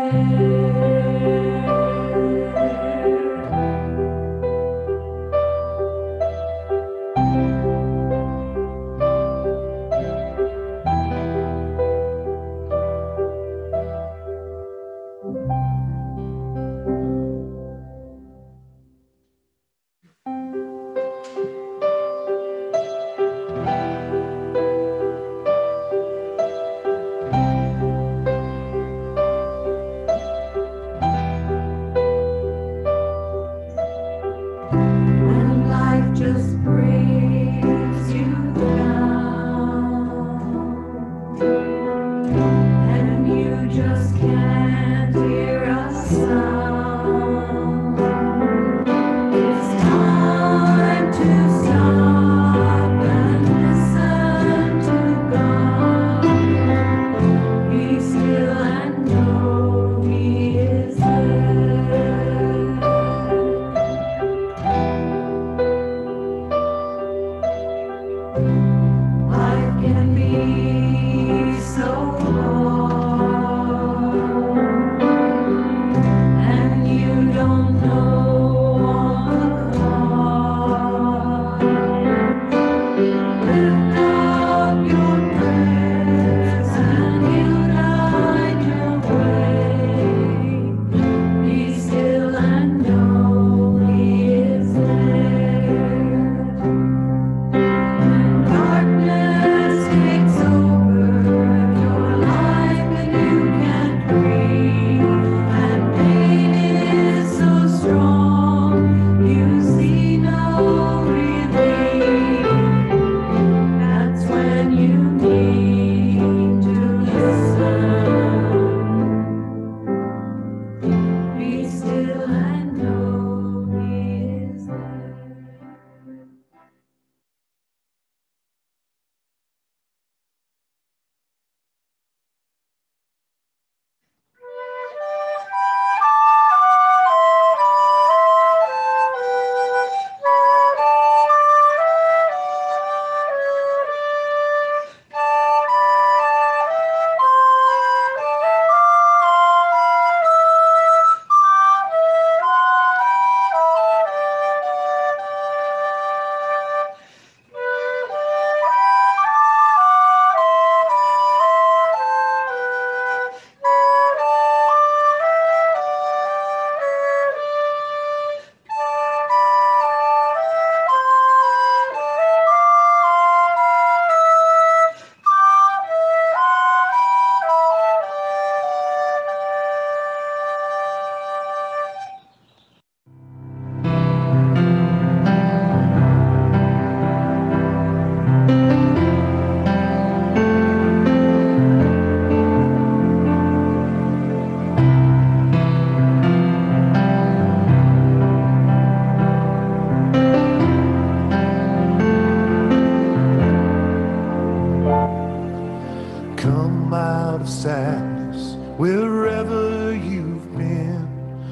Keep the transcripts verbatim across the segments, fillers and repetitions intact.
wherever you've been.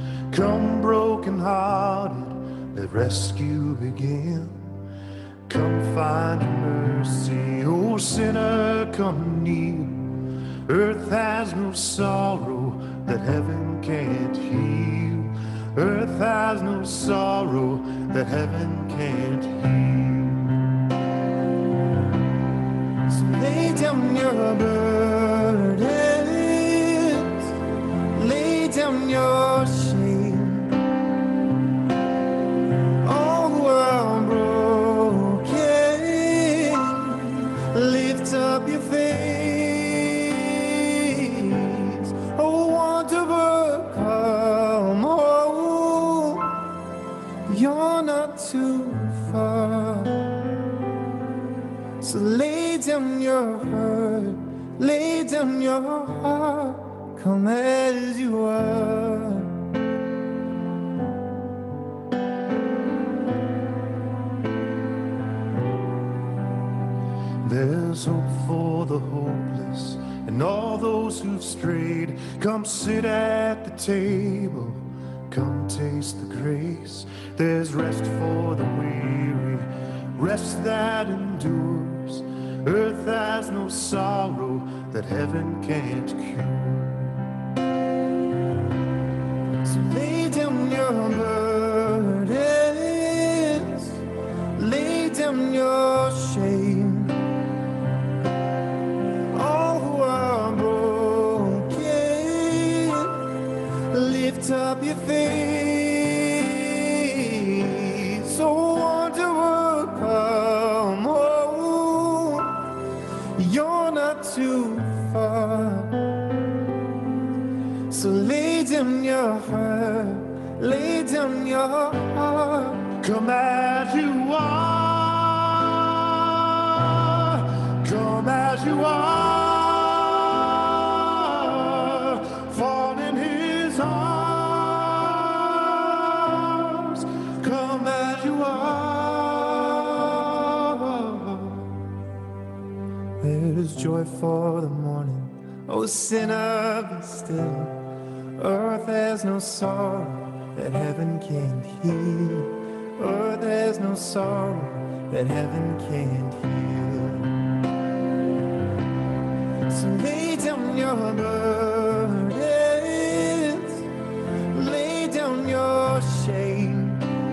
Come broken-hearted, let rescue begin. Come find mercy, oh sinner, come near. Earth has no sorrow that heaven can't heal. Earth has no sorrow that heaven can't heal. So lay down your burdens, lay down your shame. All the world broken, lift up your face. Oh, wanderer, come home. You're not too far. So lay down your hurt, lay down your heart, come as you are. There's hope for the hopeless and all those who've strayed. Come sit at the table, come taste the grace. There's rest for the weary, rest that endures. Earth has no sorrow that heaven can't cure. Lift up your face, oh wanderer, come home. You're not too far. So lay down your heart, lay down your heart. Come as you are, come as you are. Fall in his arms, come as you are. There's joy for the morning, oh sinner, be still. Earth has no sorrow that heaven can't heal. Earth has no sorrow that heaven can't heal. So lay down your burdens, lay down your shame.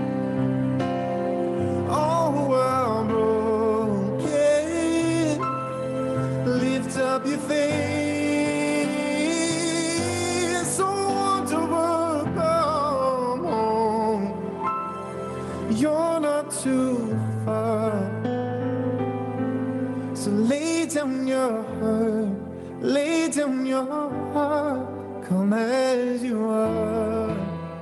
Oh, I'm broken, lift up your faith. You're not too far. So lay down your heart, lay down your heart. Come as you are.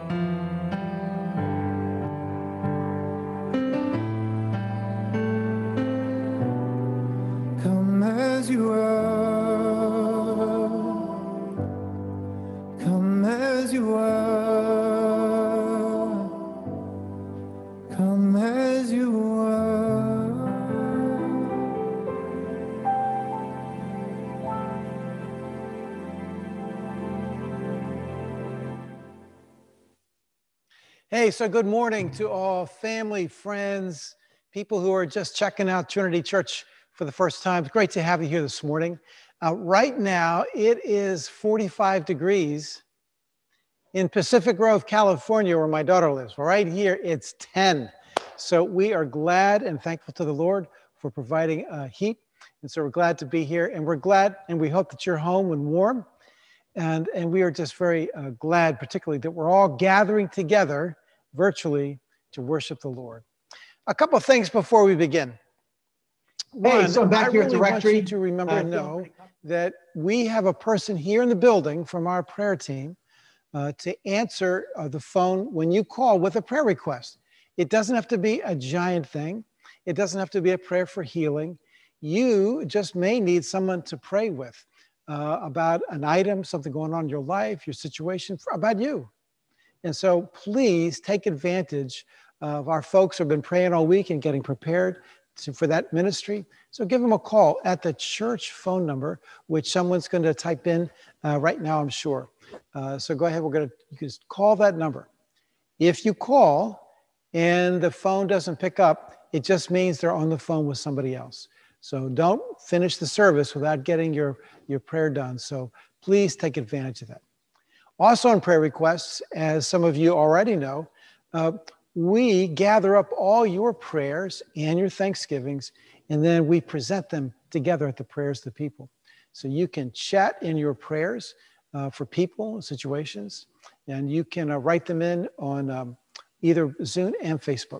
Come as you are. Come as you are. Come as you are. Hey, so good morning to all family, friends, people who are just checking out Trinity Church for the first time. It's great to have you here this morning. Uh, right now, it is forty-five degrees in Pacific Grove, California, where my daughter lives. Right here, it's ten. So we are glad and thankful to the Lord for providing uh, heat. And so we're glad to be here. And we're glad and we hope that you're home and warm. And, and we are just very uh, glad, particularly, that we're all gathering together virtually to worship the Lord. A couple of things before we begin. One, hey, so back I here really at directory. want you to remember uh, and know that we have a person here in the building from our prayer team Uh, to answer uh, the phone when you call with a prayer request. It doesn't have to be a giant thing. It doesn't have to be a prayer for healing. You just may need someone to pray with uh, about an item, something going on in your life, your situation, about you. And so please take advantage of our folks who have been praying all week and getting prepared to, for that ministry. So give them a call at the church phone number, which someone's going to type in uh, right now, I'm sure. Uh, so go ahead, we're going to you can just call that number. If you call and the phone doesn't pick up, it just means they're on the phone with somebody else. So don't finish the service without getting your, your prayer done. So please take advantage of that. Also on prayer requests, as some of you already know, uh, we gather up all your prayers and your thanksgivings, and then we present them together at the Prayers of the People. So you can chat in your prayers uh, for people and situations, and you can uh, write them in on um, either Zoom and Facebook.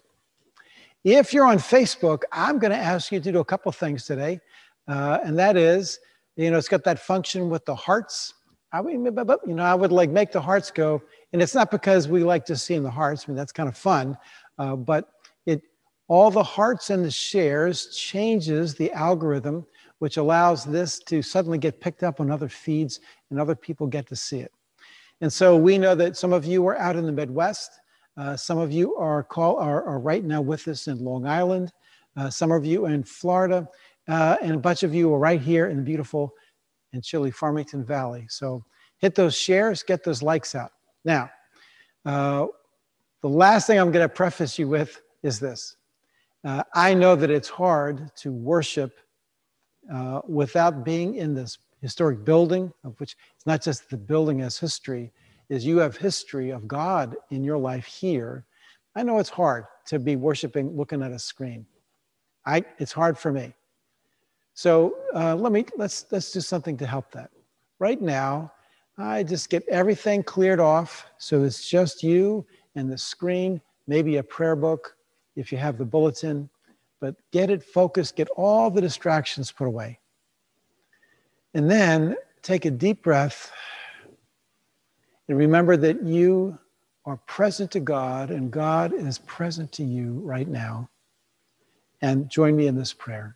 If you're on Facebook, I'm going to ask you to do a couple things today, uh, and that is, you know, it's got that function with the hearts. I mean, you know, I would like make the hearts go, and it's not because we like to see in the hearts. I mean, that's kind of fun, uh, but it all the hearts and the shares changes the algorithm, which allows this to suddenly get picked up on other feeds and other people get to see it. And so we know that some of you are out in the Midwest. Uh, some of you are, call, are, are right now with us in Long Island. Uh, some of you are in Florida, uh, and a bunch of you are right here in the beautiful and chilly Farmington Valley. So hit those shares, get those likes out. Now, uh, the last thing I'm going to preface you with is this. Uh, I know that it's hard to worship uh, without being in this historic building, of which it's not just the building has history, is you have history of God in your life here. I know it's hard to be worshiping, looking at a screen. I, it's hard for me. So uh, let me, let's, let's do something to help that. Right now, I just get everything cleared off so it's just you and the screen, maybe a prayer book if you have the bulletin, but get it focused, get all the distractions put away. And then take a deep breath and remember that you are present to God and God is present to you right now. And join me in this prayer.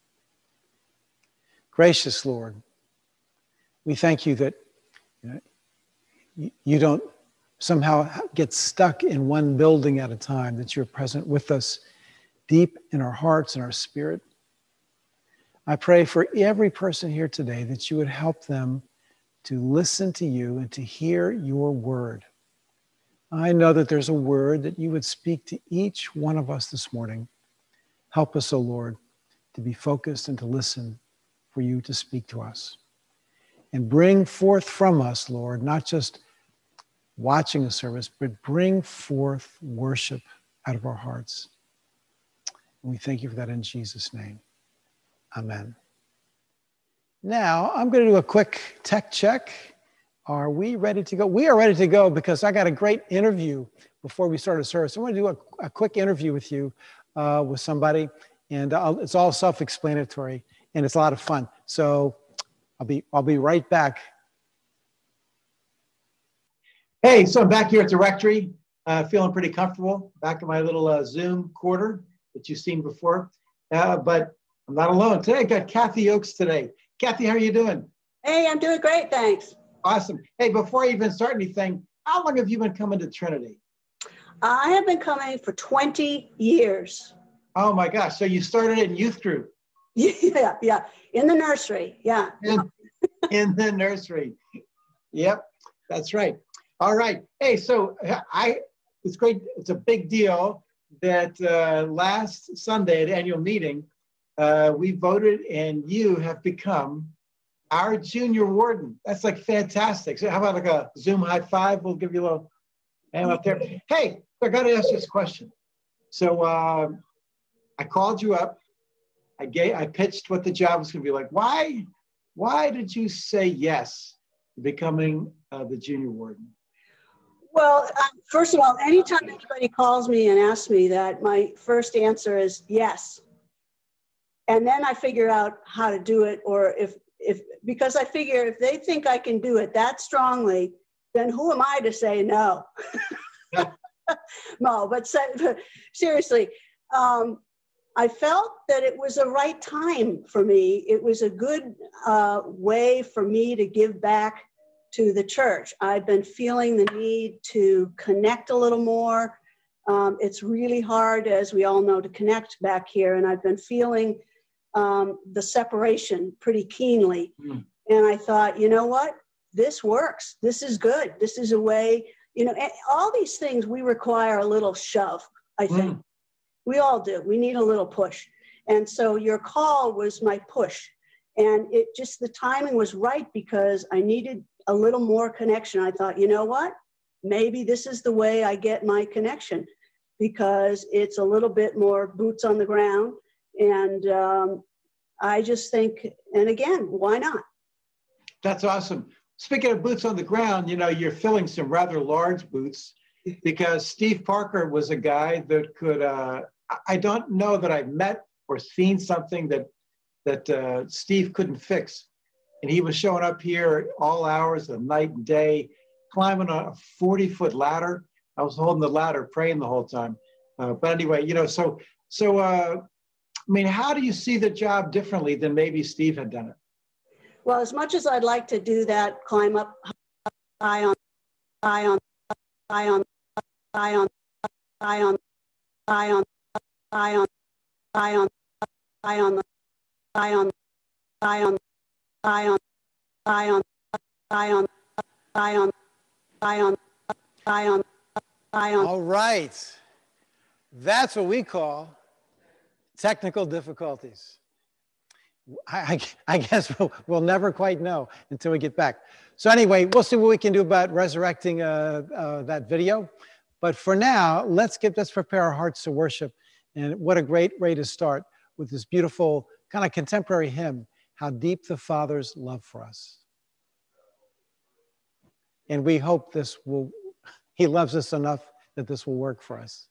Gracious Lord, we thank you that you know, you don't somehow get stuck in one building at a time, that you're present with us deep in our hearts and our spirit. I pray for every person here today that you would help them to listen to you and to hear your word. I know that there's a word that you would speak to each one of us this morning. Help us, O Lord, to be focused and to listen for you to speak to us. And bring forth from us, Lord, not just watching a service, but bring forth worship out of our hearts. And we thank you for that in Jesus' name. Amen. Now, I'm going to do a quick tech check. Are we ready to go? We are ready to go because I got a great interview before we start a service. I want to do a, a quick interview with you, uh, with somebody, and I'll, it's all self-explanatory, and it's a lot of fun. So I'll be, I'll be right back. Hey, so I'm back here at the rectory, uh, feeling pretty comfortable, back in my little uh, Zoom quarter that you've seen before, uh, but I'm not alone. Today I got Kathy Oakes today. Kathy, how are you doing? Hey, I'm doing great, thanks. Awesome. Hey, before I even start anything, how long have you been coming to Trinity? I have been coming for twenty years. Oh my gosh, so you started in youth group? Yeah, yeah, in the nursery, yeah. In, in the nursery. Yep, that's right. All right. Hey, so I, it's great. It's a big deal that uh, last Sunday at annual meeting, uh, we voted and you have become our junior warden. That's like fantastic. So how about like a Zoom high five? We'll give you a little hand up there. Hey, I got to ask you this question. So uh, I called you up. I gave, I pitched what the job was going to be like. Why, why did you say yes to becoming uh, the junior warden? Well, uh, first of all, anytime anybody calls me and asks me that, my first answer is yes. And then I figure out how to do it, or if, if because I figure if they think I can do it that strongly, then who am I to say no? No, but seriously, um, I felt that it was the right time for me. It was a good uh, way for me to give back to the church. I've been feeling the need to connect a little more. Um, it's really hard, as we all know, to connect back here. And I've been feeling um, the separation pretty keenly. Mm. And I thought, you know what? This works. This is good. This is a way, you know, all these things we require a little shove, I think. Mm. We all do. We need a little push. And so your call was my push. And it just, the timing was right because I needed a little more connection. I thought, you know what? Maybe this is the way I get my connection, because it's a little bit more boots on the ground. And um, I just think, and again, why not? That's awesome. Speaking of boots on the ground, you know, you're filling some rather large boots, because Steve Parker was a guy that could, uh, I don't know that I've met or seen something that, that uh, Steve couldn't fix. And he was showing up here all hours of night and day, climbing a forty foot ladder. I was holding the ladder, praying the whole time. Uh, but anyway, you know, so, so uh, I mean, how do you see the job differently than maybe Steve had done it? Well, as much as I'd like to do that, climb up high on, high on, high on, high on, high on, high on, high on, high on, high on, high on, high on, high on, high on, high on, high on, high on, high on, high on. All right. That's what we call technical difficulties. I, I, I guess we'll, we'll never quite know until we get back. So anyway, we'll see what we can do about resurrecting uh, uh, that video. But for now, let's get, let's prepare our hearts to worship. And what a great way to start with this beautiful kind of contemporary hymn, How Deep the Father's Love for Us. And we hope this will, he loves us enough that this will work for us.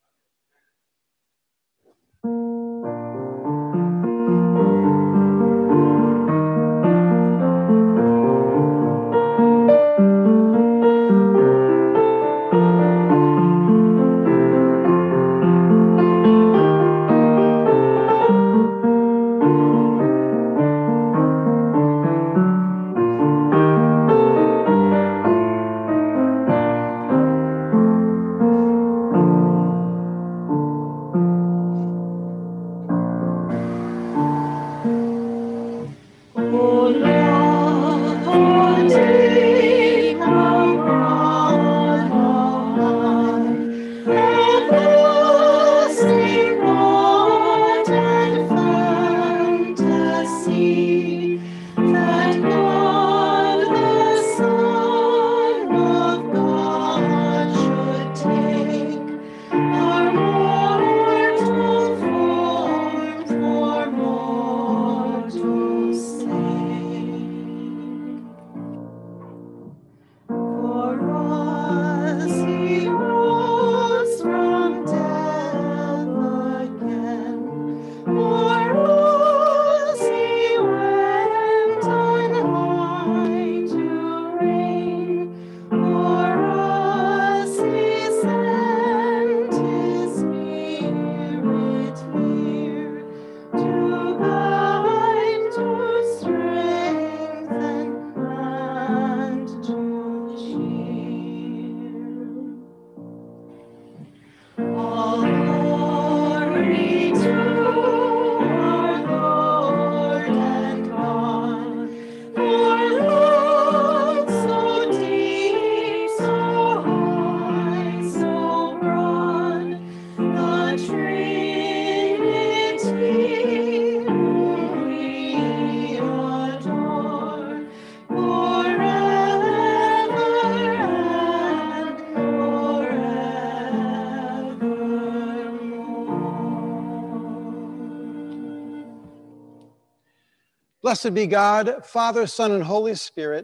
Blessed be God, Father, Son, and Holy Spirit,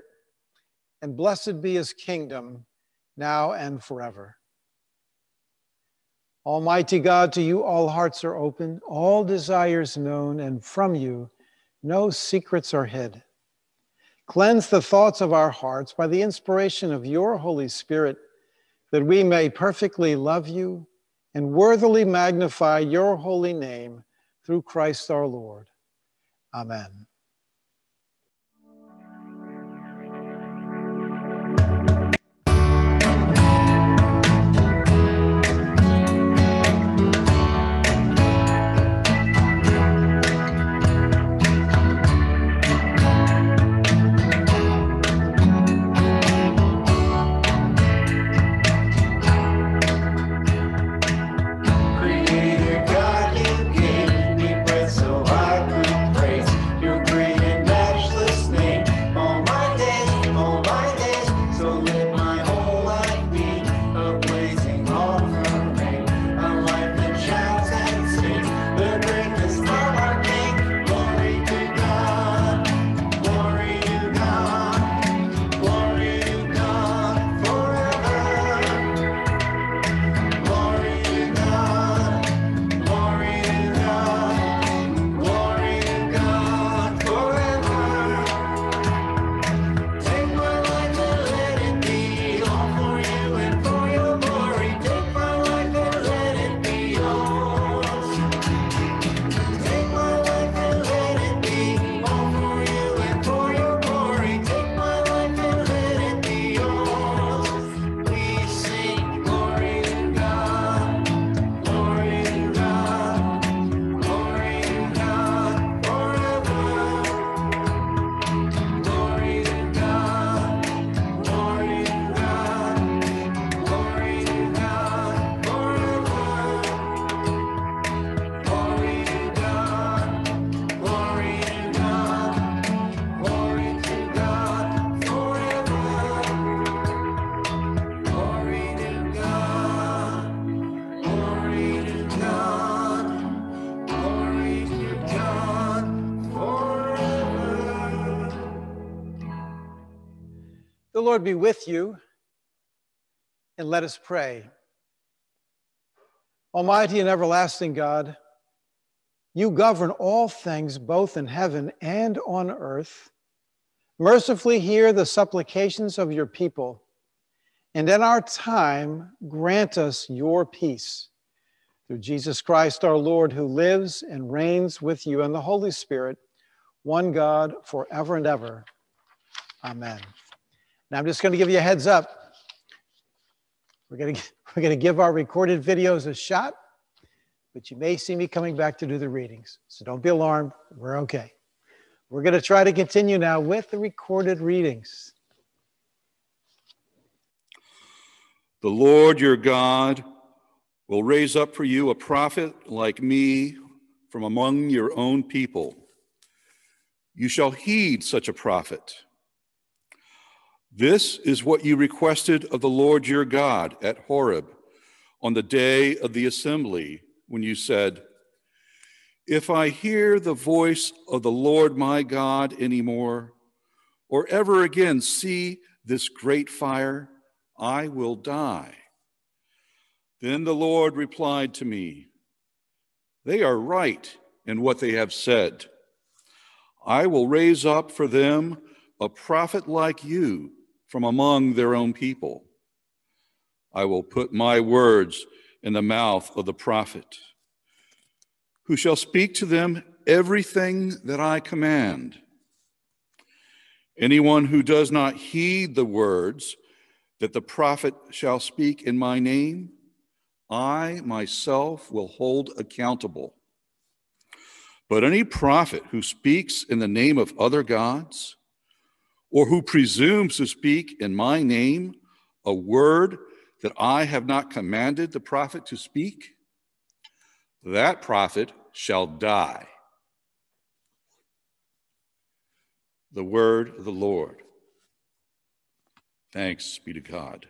and blessed be his kingdom, now and forever. Almighty God, to you all hearts are open, all desires known, and from you no secrets are hid. Cleanse the thoughts of our hearts by the inspiration of your Holy Spirit, that we may perfectly love you and worthily magnify your holy name through Christ our Lord. Amen. Creator God, you gave me breath so I could praise your grace. Lord be with you, and let us pray. Almighty and everlasting God, you govern all things both in heaven and on earth. Mercifully hear the supplications of your people, and in our time grant us your peace. Through Jesus Christ our Lord, who lives and reigns with you in the Holy Spirit, one God, forever and ever. Amen. Now I'm just going to give you a heads up. We're going to, we're going to give our recorded videos a shot, but you may see me coming back to do the readings. So don't be alarmed. We're okay. We're going to try to continue now with the recorded readings. The Lord your God will raise up for you a prophet like me from among your own people. You shall heed such a prophet. This is what you requested of the Lord your God at Horeb on the day of the assembly, when you said, if I hear the voice of the Lord my God anymore, or ever again see this great fire, I will die. Then the Lord replied to me, they are right in what they have said. I will raise up for them a prophet like you from among their own people. I will put my words in the mouth of the prophet, who shall speak to them everything that I command. Anyone who does not heed the words that the prophet shall speak in my name, I myself will hold accountable. But any prophet who speaks in the name of other gods, or who presumes to speak in my name a word that I have not commanded the prophet to speak, that prophet shall die. The word of the Lord. Thanks be to God.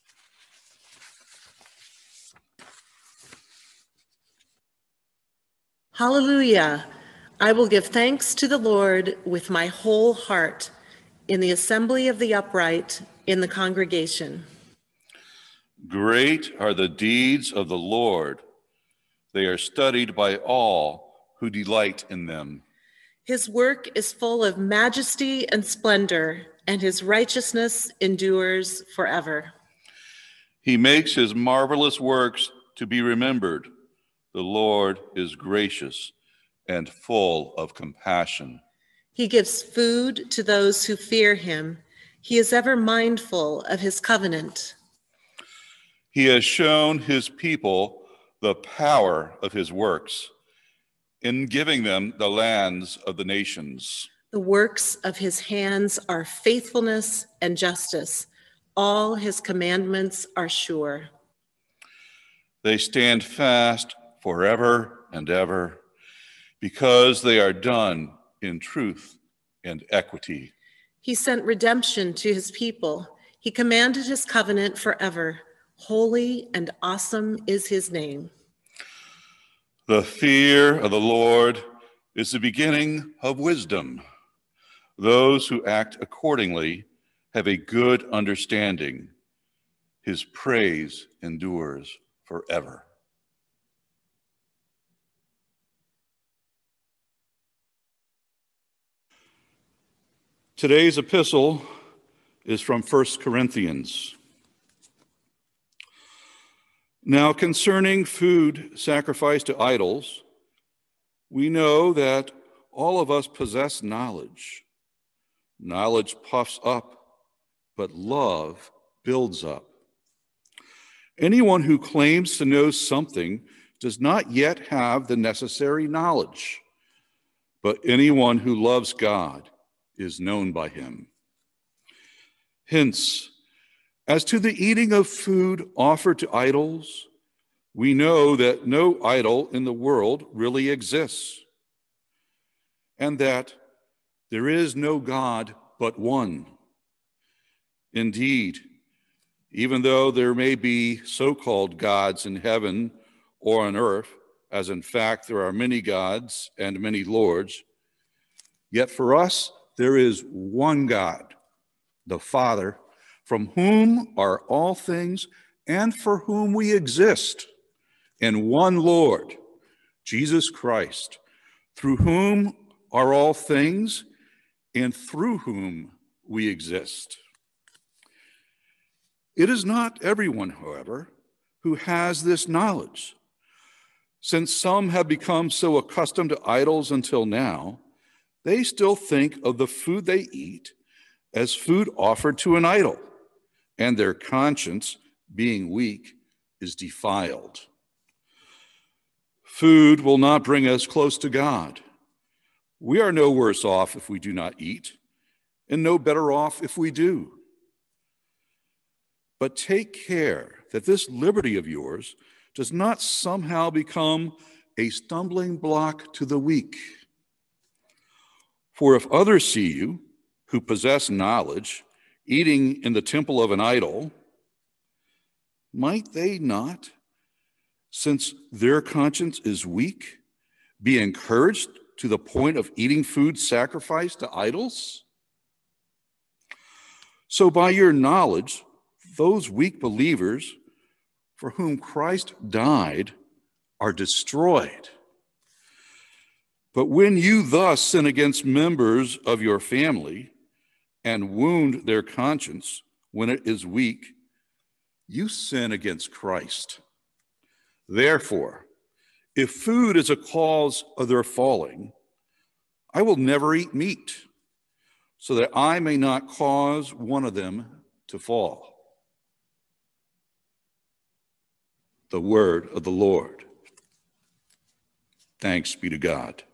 Hallelujah. I will give thanks to the Lord with my whole heart in the assembly of the upright, in the congregation. Great are the deeds of the Lord. They are studied by all who delight in them. His work is full of majesty and splendor, and his righteousness endures forever. He makes his marvelous works to be remembered. The Lord is gracious and full of compassion. He gives food to those who fear him. He is ever mindful of his covenant. He has shown his people the power of his works in giving them the lands of the nations. The works of his hands are faithfulness and justice. All his commandments are sure. They stand fast forever and ever, because they are done in truth and equity. He sent redemption to his people. He commanded his covenant forever. Holy and awesome is his name. The fear of the Lord is the beginning of wisdom. Those who act accordingly have a good understanding. His praise endures forever. Today's epistle is from First Corinthians. Now, concerning food sacrificed to idols, we know that all of us possess knowledge. Knowledge puffs up, but love builds up. Anyone who claims to know something does not yet have the necessary knowledge, but anyone who loves God is known by him. Hence, as to the eating of food offered to idols, we know that no idol in the world really exists, and that there is no God but one. Indeed, even though there may be so-called gods in heaven or on earth, as in fact there are many gods and many lords, yet for us there is one God, the Father, from whom are all things and for whom we exist, and one Lord, Jesus Christ, through whom are all things and through whom we exist. It is not everyone, however, who has this knowledge. Since some have become so accustomed to idols until now, they still think of the food they eat as food offered to an idol, and their conscience, being weak, is defiled. Food will not bring us close to God. We are no worse off if we do not eat, and no better off if we do. But take care that this liberty of yours does not somehow become a stumbling block to the weak. For if others see you, who possess knowledge, eating in the temple of an idol, might they not, since their conscience is weak, be encouraged to the point of eating food sacrificed to idols? So by your knowledge, those weak believers for whom Christ died are destroyed. But when you thus sin against members of your family and wound their conscience when it is weak, you sin against Christ. Therefore, if food is a cause of their falling, I will never eat meat, so that I may not cause one of them to fall. The word of the Lord. Thanks be to God.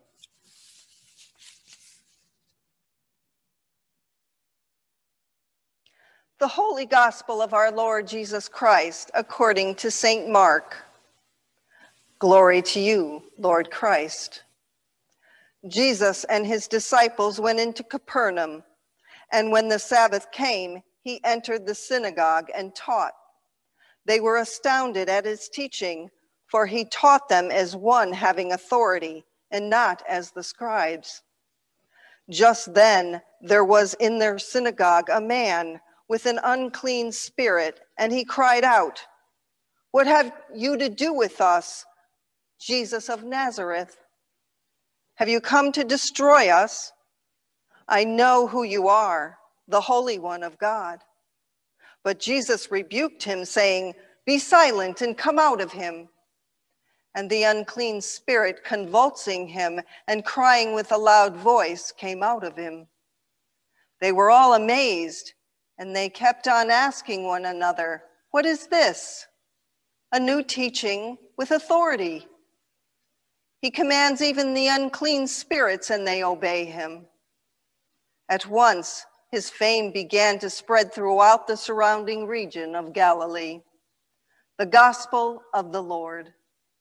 The Holy Gospel of our Lord Jesus Christ, according to Saint Mark. Glory to you, Lord Christ. Jesus and his disciples went into Capernaum, and when the Sabbath came, he entered the synagogue and taught. They were astounded at his teaching, for he taught them as one having authority, and not as the scribes. Just then there was in their synagogue a man with an unclean spirit, and he cried out, "What have you to do with us, Jesus of Nazareth? Have you come to destroy us? I know who you are, the Holy One of God." But Jesus rebuked him, saying, "Be silent and come out of him." And the unclean spirit, convulsing him and crying with a loud voice, came out of him. They were all amazed, and they kept on asking one another, "What is this? A new teaching with authority. He commands even the unclean spirits, and they obey him." At once, his fame began to spread throughout the surrounding region of Galilee. The Gospel of the Lord.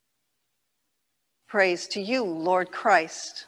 Praise to you, Lord Christ.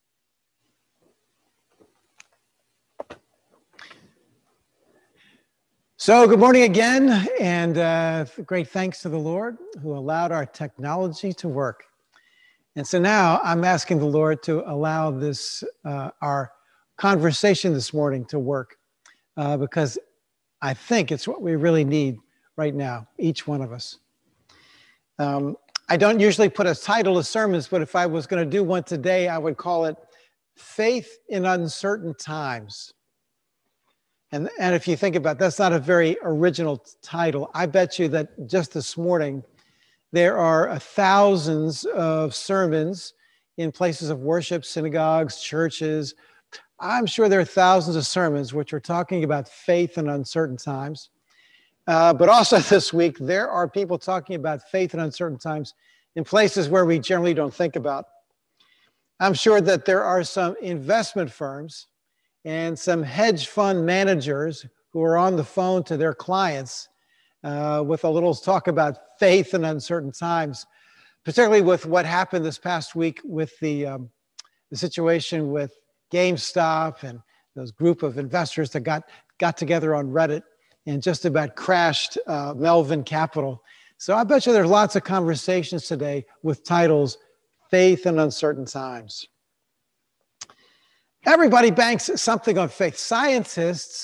So good morning again, and uh, great thanks to the Lord who allowed our technology to work. And so now I'm asking the Lord to allow this, uh, our conversation this morning to work, uh, because I think it's what we really need right now, each one of us. Um, I don't usually put a title to sermons, but if I was going to do one today, I would call it Faith in Uncertain Times. And, and if you think about it, that's not a very original title. I bet you that just this morning, there are thousands of sermons in places of worship, synagogues, churches. I'm sure there are thousands of sermons which are talking about faith in uncertain times. Uh, but also this week, there are people talking about faith in uncertain times in places where we generally don't think about. I'm sure that there are some investment firms and some hedge fund managers who are on the phone to their clients uh, with a little talk about faith in uncertain times, particularly with what happened this past week with the, um, the situation with GameStop and those group of investors that got, got together on Reddit and just about crashed uh, Melvin Capital. So I bet you there's lots of conversations today with titles, Faith in Uncertain Times. Everybody banks something on faith. Scientists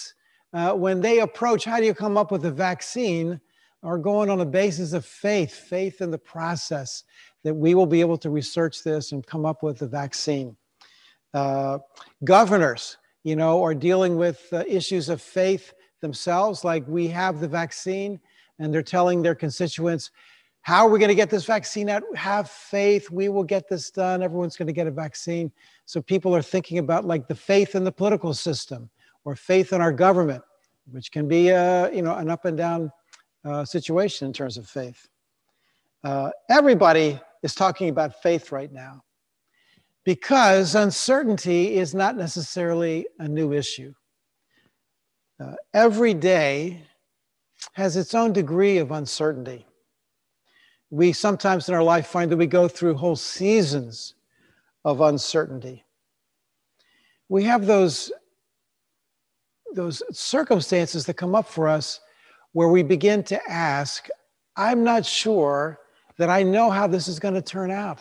uh, when they approach, how do you come up with a vaccine, are going on a basis of faith, faith in the process that we will be able to research this and come up with a vaccine. Uh, governors, you know, are dealing with uh, issues of faith themselves, like we have the vaccine and they're telling their constituents, how are we going to get this vaccine out? Have faith, we will get this done. Everyone's going to get a vaccine. So people are thinking about like the faith in the political system or faith in our government, which can be a, you know, an up and down uh, situation in terms of faith. Uh, everybody is talking about faith right now because uncertainty is not necessarily a new issue. Uh, every day has its own degree of uncertainty. We sometimes in our life find that we go through whole seasons of uncertainty. We have those, those circumstances that come up for us where we begin to ask, I'm not sure that I know how this is going to turn out.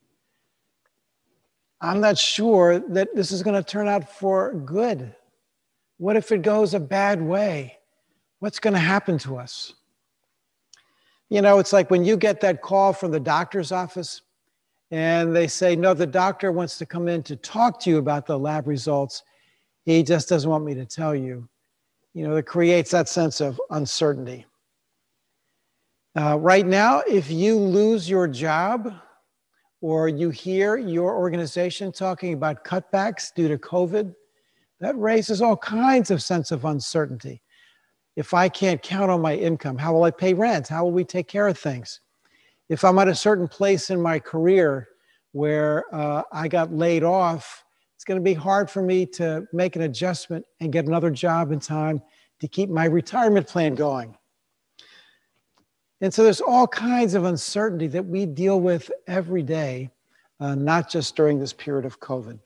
I'm not sure that this is going to turn out for good. What if it goes a bad way? What's going to happen to us? You know, it's like when you get that call from the doctor's office and they say, no, the doctor wants to come in to talk to you about the lab results. He just doesn't want me to tell you. You know, it creates that sense of uncertainty. Uh, right now, if you lose your job or you hear your organization talking about cutbacks due to COVID, that raises all kinds of sense of uncertainty. If I can't count on my income, how will I pay rent? How will we take care of things? If I'm at a certain place in my career where uh, I got laid off, it's going to be hard for me to make an adjustment and get another job in time to keep my retirement plan going. And so there's all kinds of uncertainty that we deal with every day, uh, not just during this period of COVID.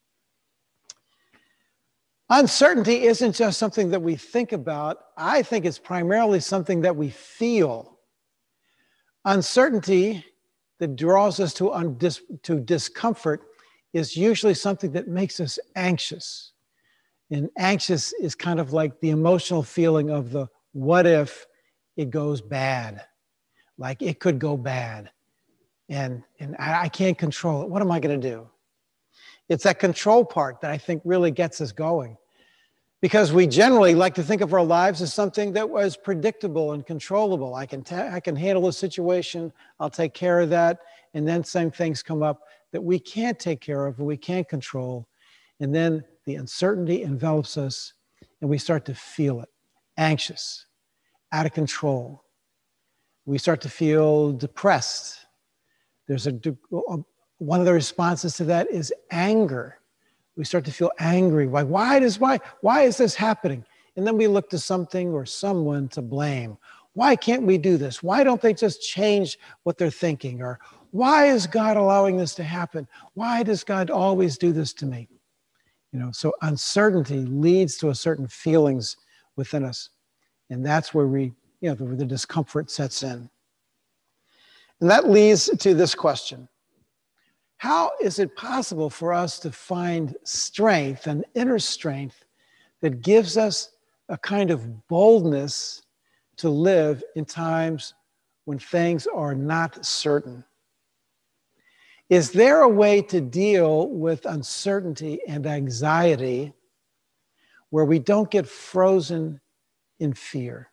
Uncertainty isn't just something that we think about. I think it's primarily something that we feel. Uncertainty that draws us to, un- dis- to discomfort is usually something that makes us anxious. And anxious is kind of like the emotional feeling of the what if it goes bad, like it could go bad. And, and I, I can't control it. What am I going to do? It's that control part that I think really gets us going. Because we generally like to think of our lives as something that was predictable and controllable. I can, ta- I can handle a situation, I'll take care of that, and then some things come up that we can't take care of, or we can't control, and then the uncertainty envelops us, and we start to feel it, anxious, out of control. We start to feel depressed. There's a, one of the responses to that is anger. We start to feel angry. Why, why, does, why, why is this happening? And then we look to something or someone to blame. Why can't we do this? Why don't they just change what they're thinking? Or why is God allowing this to happen? Why does God always do this to me? You know, so uncertainty leads to a certain feelings within us. And that's where we, you know, the, the discomfort sets in. And that leads to this question. How is it possible for us to find strength, an inner strength that gives us a kind of boldness to live in times when things are not certain? Is there a way to deal with uncertainty and anxiety where we don't get frozen in fear?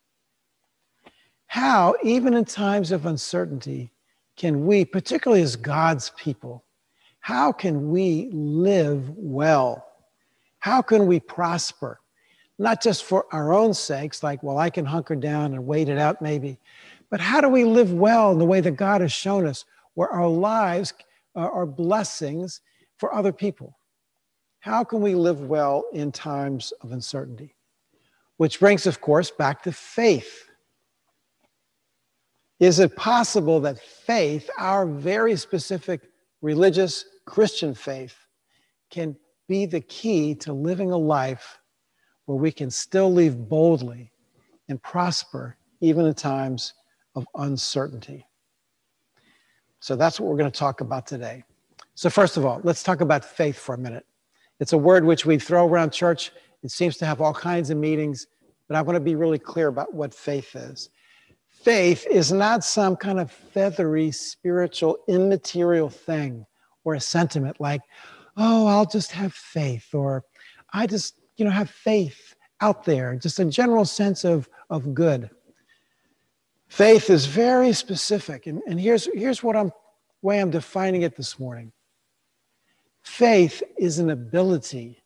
How, even in times of uncertainty, can we, particularly as God's people, how can we live well? How can we prosper? Not just for our own sakes, like, well, I can hunker down and wait it out maybe, but how do we live well in the way that God has shown us, where our lives are blessings for other people? How can we live well in times of uncertainty? Which brings, of course, back to faith. Is it possible that faith, our very specific religious Christian faith, can be the key to living a life where we can still live boldly and prosper even in times of uncertainty? So that's what we're going to talk about today. So first of all, let's talk about faith for a minute. It's a word which we throw around church. It seems to have all kinds of meanings, but I want to be really clear about what faith is. Faith is not some kind of feathery, spiritual, immaterial thing or a sentiment like, oh, I'll just have faith, or I just, you know, have faith out there, just a general sense of, of good. Faith is very specific, and, and here's, here's what I'm, way I'm defining it this morning. Faith is an ability,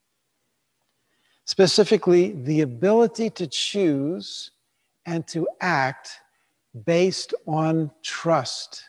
specifically the ability to choose and to act based on trust.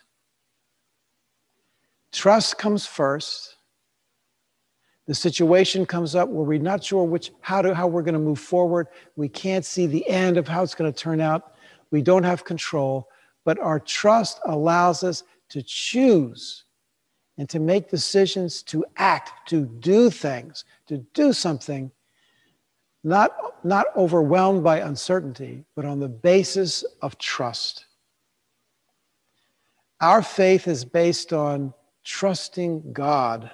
Trust comes first. The situation comes up where we're not sure which, how, to, how we're going to move forward. We can't see the end of how it's going to turn out. We don't have control, but our trust allows us to choose and to make decisions, to act, to do things, to do something, not, not overwhelmed by uncertainty, but on the basis of trust. Our faith is based on trusting God.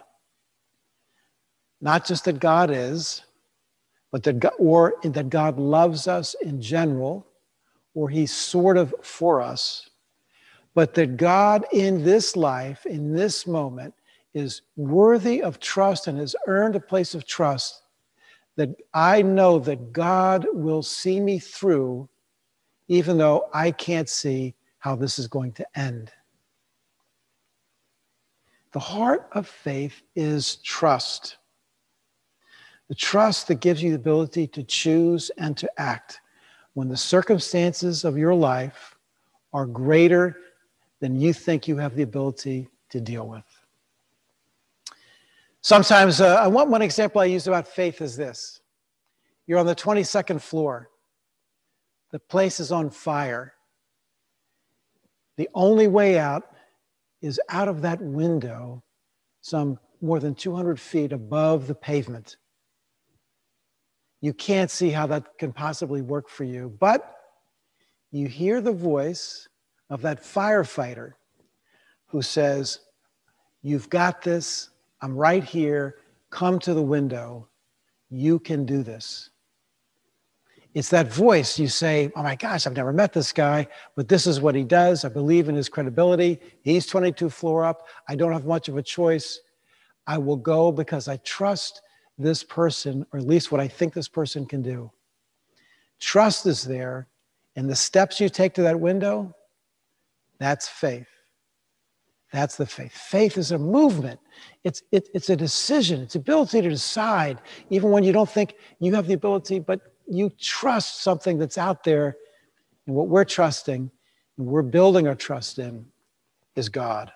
Not just that God is, but that God, or that God loves us in general, or he's sort of for us, but that God in this life, in this moment, is worthy of trust and has earned a place of trust, that I know that God will see me through, even though I can't see how this is going to end. The heart of faith is trust. The trust that gives you the ability to choose and to act when the circumstances of your life are greater than you think you have the ability to deal with. Sometimes, uh, one, one example I use about faith is this. You're on the twenty-second floor. The place is on fire. The only way out is out of that window, some more than two hundred feet above the pavement. You can't see how that can possibly work for you, but you hear the voice of that firefighter who says, "You've got this. I'm right here. Come to the window. You can do this." It's that voice. You say, "Oh my gosh, I've never met this guy, but this is what he does. I believe in his credibility. He's twenty-two floor up. I don't have much of a choice. I will go because I trust this person, or at least what I think this person can do." Trust is there, and the steps you take to that window, that's faith. That's the faith. Faith is a movement. It's, it, it's a decision. It's ability to decide, even when you don't think you have the ability, but you trust something that's out there. And what we're trusting, and we're building our trust in, is God.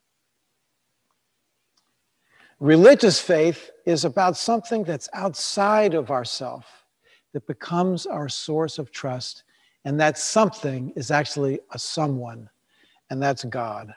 Religious faith is about something that's outside of ourselves, that becomes our source of trust. And that something is actually a someone, and that's God.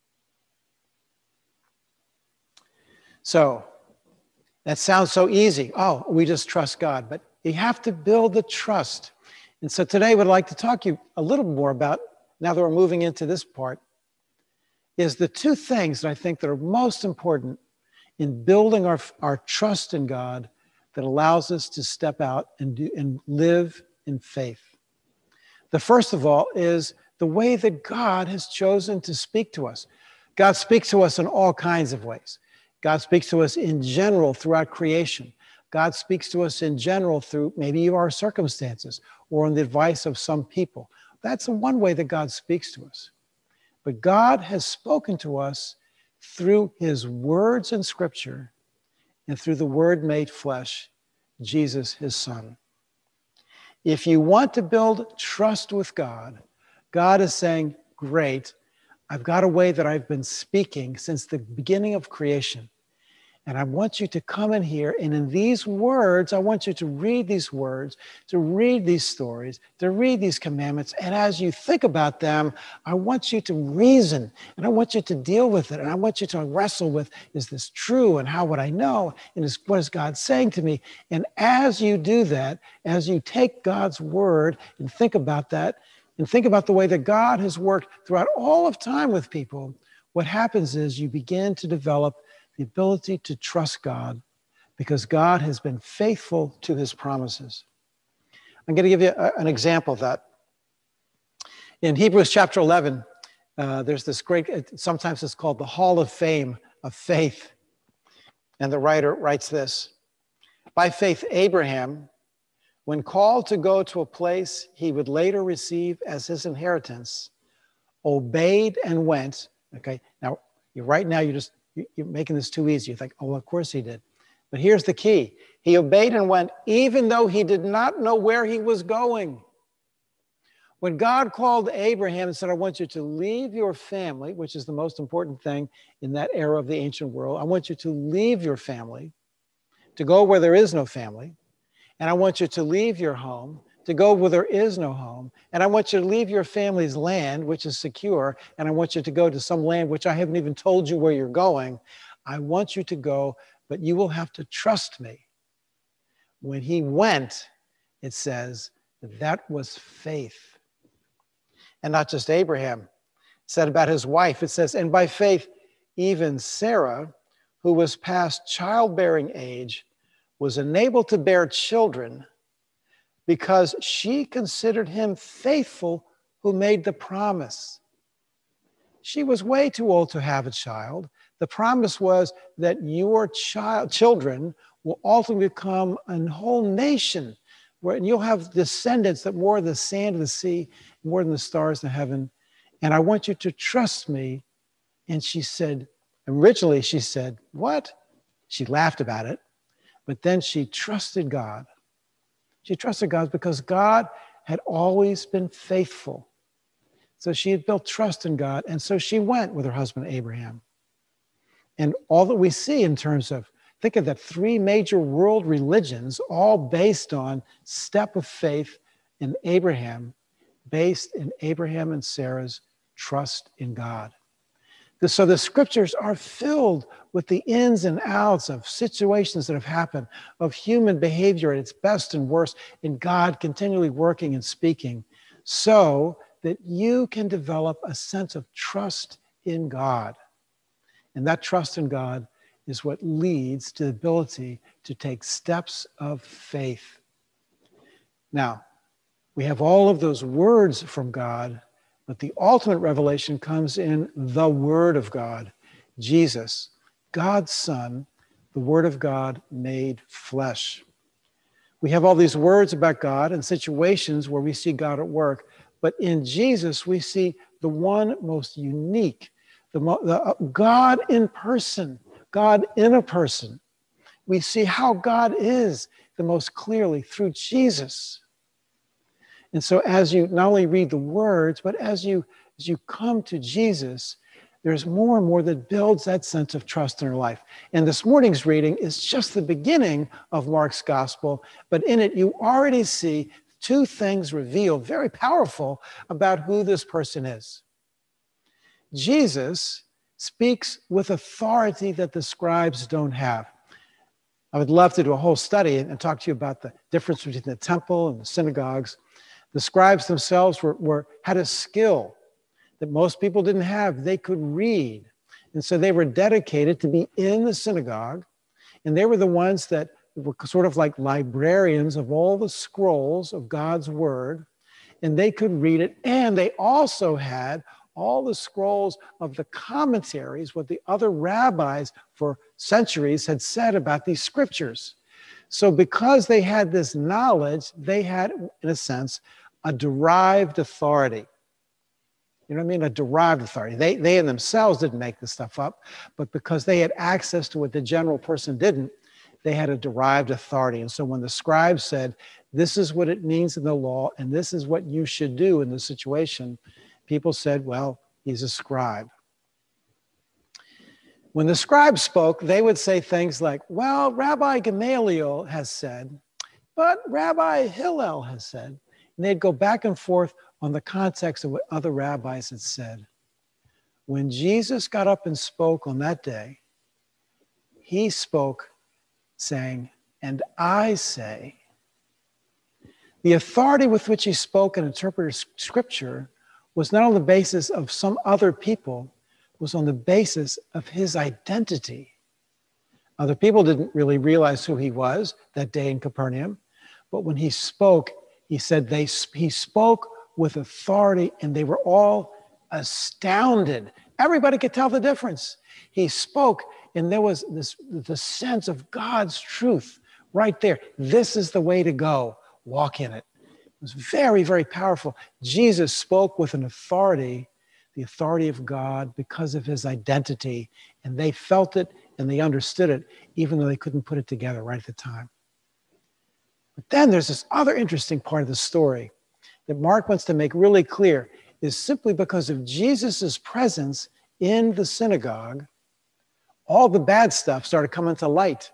So that sounds so easy. Oh, we just trust God. But you have to build the trust. And so today I would like to talk to you a little more about, now that we're moving into this part, is the two things that I think that are most important in building our, our trust in God that allows us to step out and, do, and live in faith. The first of all is the way that God has chosen to speak to us. God speaks to us in all kinds of ways. God speaks to us in general throughout creation. God speaks to us in general through maybe our circumstances or in the advice of some people. That's the one way that God speaks to us. But God has spoken to us through his words in Scripture and through the Word made flesh, Jesus, his Son. If you want to build trust with God, God is saying, great, I've got a way that I've been speaking since the beginning of creation. And I want you to come in here, and in these words, I want you to read these words, to read these stories, to read these commandments. And as you think about them, I want you to reason, and I want you to deal with it, and I want you to wrestle with, is this true, and how would I know, and is, what is God saying to me? And as you do that, as you take God's word and think about that, and think about the way that God has worked throughout all of time with people, what happens is you begin to develop the ability to trust God because God has been faithful to his promises. I'm going to give you a, an example of that. In Hebrews chapter eleven, uh, there's this great, sometimes it's called the Hall of Fame of Faith. And the writer writes this: by faith, Abraham, when called to go to a place he would later receive as his inheritance, obeyed and went. Okay, now, you right now you're just, you're making this too easy. You think, oh, of course he did. But here's the key. He obeyed and went, even though he did not know where he was going. When God called Abraham and said, I want you to leave your family, which is the most important thing in that era of the ancient world. I want you to leave your family, to go where there is no family. And I want you to leave your home, to go where there is no home. And I want you to leave your family's land, which is secure. And I want you to go to some land which I haven't even told you where you're going. I want you to go, but you will have to trust me. When he went, it says that was faith. And not just Abraham. It said about his wife, it says, and by faith, even Sarah, who was past childbearing age, was enabled to bear children because she considered him faithful who made the promise. She was way too old to have a child. The promise was that your child, children will ultimately become a whole nation, where and you'll have descendants that more than the sand of the sea, more than the stars in heaven. And I want you to trust me. And she said, originally she said, what? She laughed about it. But then she trusted God. She trusted God because God had always been faithful. So she had built trust in God. And so she went with her husband, Abraham. And all that we see in terms of, think of that, three major world religions, all based on step of faith in Abraham, based in Abraham and Sarah's trust in God. So the scriptures are filled with the ins and outs of situations that have happened, of human behavior at its best and worst, and God continually working and speaking, so that you can develop a sense of trust in God. And that trust in God is what leads to the ability to take steps of faith. Now, we have all of those words from God, but the ultimate revelation comes in the Word of God, Jesus, God's Son, the Word of God made flesh. We have all these words about God and situations where we see God at work, but in Jesus we see the one most unique, the, the uh, God in person, God in a person. We see how God is the most clearly through Jesus. And so as you not only read the words, but as you, as you come to Jesus, there's more and more that builds that sense of trust in our life. And this morning's reading is just the beginning of Mark's gospel, but in it you already see two things revealed, very powerful, about who this person is. Jesus speaks with authority that the scribes don't have. I would love to do a whole study and talk to you about the difference between the temple and the synagogues. The scribes themselves were, were had a skill that most people didn't have. They could read. And so they were dedicated to be in the synagogue. And they were the ones that were sort of like librarians of all the scrolls of God's word. And they could read it. And they also had all the scrolls of the commentaries, what the other rabbis for centuries had said about these scriptures. So because they had this knowledge, they had, in a sense, a derived authority. You know what I mean? A derived authority. They, they in themselves didn't make this stuff up, but because they had access to what the general person didn't, they had a derived authority. And so when the scribes said, this is what it means in the law, and this is what you should do in this situation, people said, well, he's a scribe. When the scribes spoke, they would say things like, well, Rabbi Gamaliel has said, but Rabbi Hillel has said. And they'd go back and forth on the context of what other rabbis had said. When Jesus got up and spoke on that day, he spoke saying, and I say. The authority with which he spoke and interpreted scripture was not on the basis of some other people, was on the basis of his identity, Other people didn't really realize who he was that day in Capernaum. But when he spoke, he said they, he spoke with authority, and they were all astounded. Everybody could tell the difference. He spoke, and there was this the sense of God's truth right there. This is the way to go. Walk in it. It was very, very powerful. Jesus spoke with an authority, the authority of God, because of his identity, and they felt it and they understood it, even though they couldn't put it together right at the time. But then there's this other interesting part of the story that Mark wants to make really clear is simply because of Jesus's presence in the synagogue, all the bad stuff started coming to light.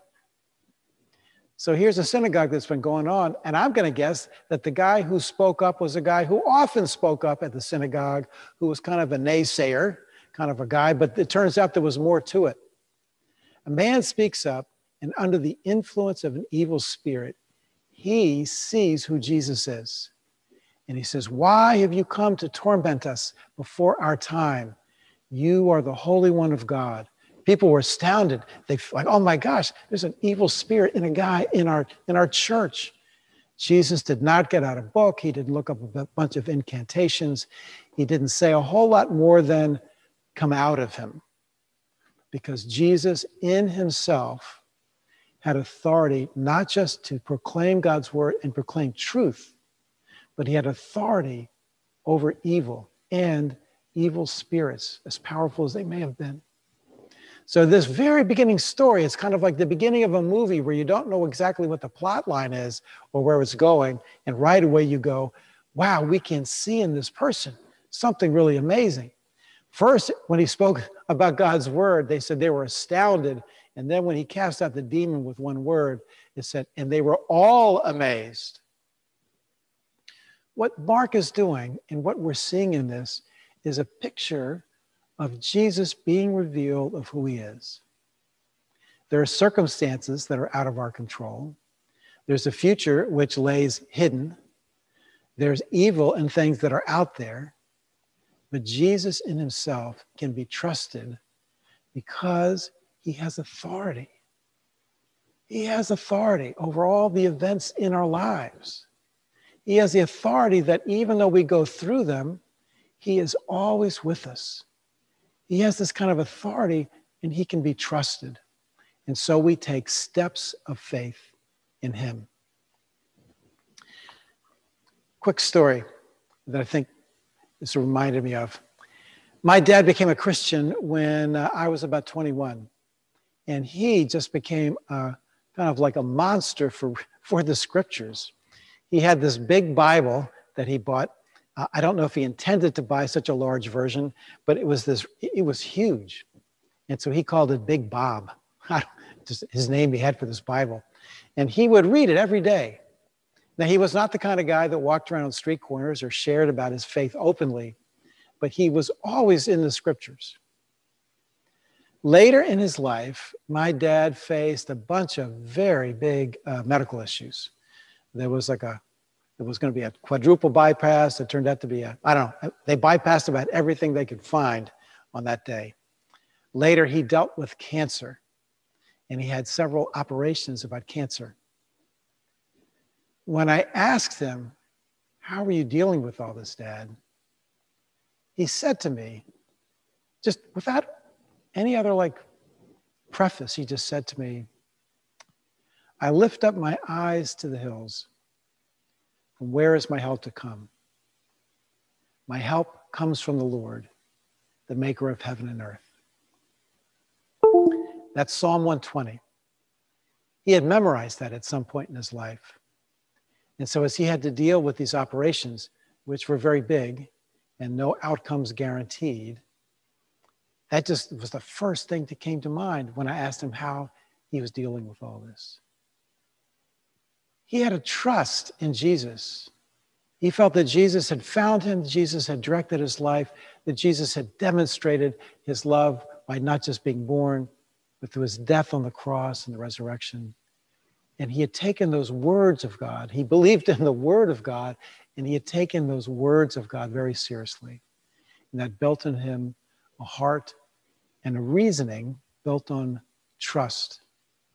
So here's a synagogue that's been going on, and I'm going to guess that the guy who spoke up was a guy who often spoke up at the synagogue, who was kind of a naysayer, kind of a guy, but it turns out there was more to it. A man speaks up, and under the influence of an evil spirit, he sees who Jesus is. And he says, "Why have you come to torment us before our time? You are the Holy One of God." People were astounded. They like, "Oh my gosh, there's an evil spirit in a guy in our, in our church." Jesus did not get out a book. He didn't look up a bunch of incantations. He didn't say a whole lot more than come out of him. Because Jesus in himself had authority not just to proclaim God's word and proclaim truth, but he had authority over evil and evil spirits, as powerful as they may have been. So this very beginning story is kind of like the beginning of a movie where you don't know exactly what the plot line is or where it's going, and right away you go, wow, we can see in this person something really amazing. First, when he spoke about God's word, they said they were astounded. And then when he cast out the demon with one word, it said, and they were all amazed. What Mark is doing and what we're seeing in this is a picture of Jesus being revealed of who he is. There are circumstances that are out of our control. There's a future which lays hidden. There's evil and things that are out there. But Jesus in himself can be trusted because he has authority. He has authority over all the events in our lives. He has the authority that even though we go through them, he is always with us. He has this kind of authority, and he can be trusted. And so we take steps of faith in him. Quick story that I think this reminded me of. My dad became a Christian when uh, I was about twenty-one. And he just became uh, kind of like a monster for, for the scriptures. He had this big Bible that he bought. Uh, I don't know if he intended to buy such a large version, but it was this, it was huge. And so he called it Big Bob, just his name he had for this Bible. And he would read it every day. Now, he was not the kind of guy that walked around on street corners or shared about his faith openly, but he was always in the scriptures. Later in his life, my dad faced a bunch of very big uh, medical issues. There was like a, there was going to be a quadruple bypass. It turned out to be a, I don't know, they bypassed about everything they could find on that day. Later, he dealt with cancer, and he had several operations about cancer. When I asked him, how are you dealing with all this, Dad? He said to me, just without any other like preface, he just said to me, I lift up my eyes to the hills. From where is my help to come? My help comes from the Lord, the maker of heaven and earth. That's Psalm one twenty. He had memorized that at some point in his life. And so as he had to deal with these operations, which were very big and no outcomes guaranteed, that just was the first thing that came to mind when I asked him how he was dealing with all this. He had a trust in Jesus. He felt that Jesus had found him, Jesus had directed his life, that Jesus had demonstrated his love by not just being born, but through his death on the cross and the resurrection. And he had taken those words of God. He believed in the word of God, and he had taken those words of God very seriously. And that built in him a heart and a reasoning built on trust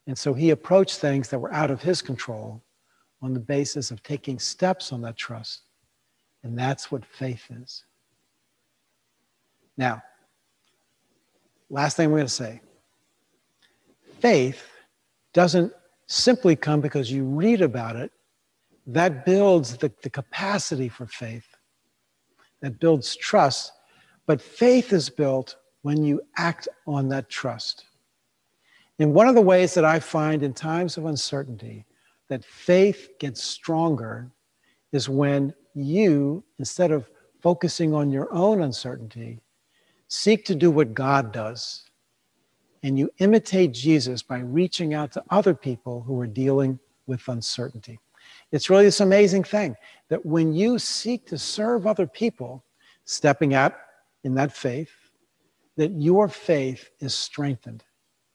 And so he approached things that were out of his control on the basis of taking steps on that trust. And that's what faith is. Now, last thing we're going to say. Faith doesn't simply come because you read about it. That builds the, the capacity for faith. That builds trust. But faith is built when you act on that trust. And one of the ways that I find in times of uncertainty that faith gets stronger is when you, instead of focusing on your own uncertainty, seek to do what God does. And you imitate Jesus by reaching out to other people who are dealing with uncertainty. It's really this amazing thing that when you seek to serve other people, stepping out in that faith, that your faith is strengthened.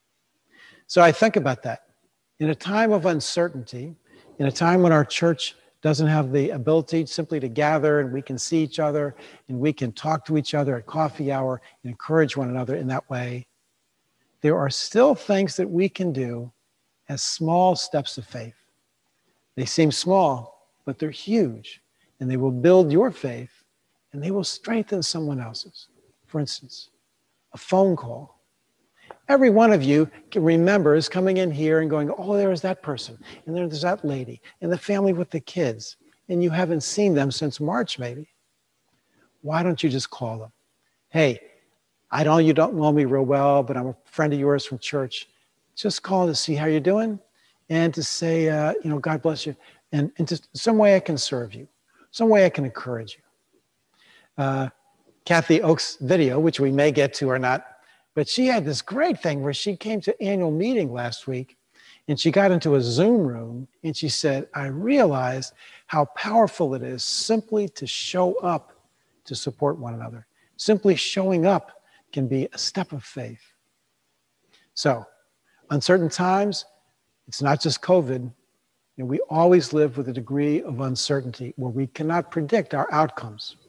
So I think about that. In a time of uncertainty, in a time when our church doesn't have the ability simply to gather and we can see each other and we can talk to each other at coffee hour and encourage one another in that way, there are still things that we can do as small steps of faith. They seem small, but they're huge, and they will build your faith and they will strengthen someone else's. For instance, a phone call. Every one of you can remember is coming in here and going, oh, there's that person, and there's that lady, and the family with the kids, and you haven't seen them since March, maybe. Why don't you just call them? Hey, I know you don't know me real well, but I'm a friend of yours from church. Just call to see how you're doing and to say, uh, you know, God bless you, and, and just some way I can serve you, some way I can encourage you. Uh, Kathy Oak's video, which we may get to or not, but she had this great thing where she came to annual meeting last week and she got into a Zoom room and she said, I realized how powerful it is simply to show up to support one another. Simply showing up can be a step of faith. So, uncertain times, it's not just COVID. You know, we always live with a degree of uncertainty where we cannot predict our outcomes.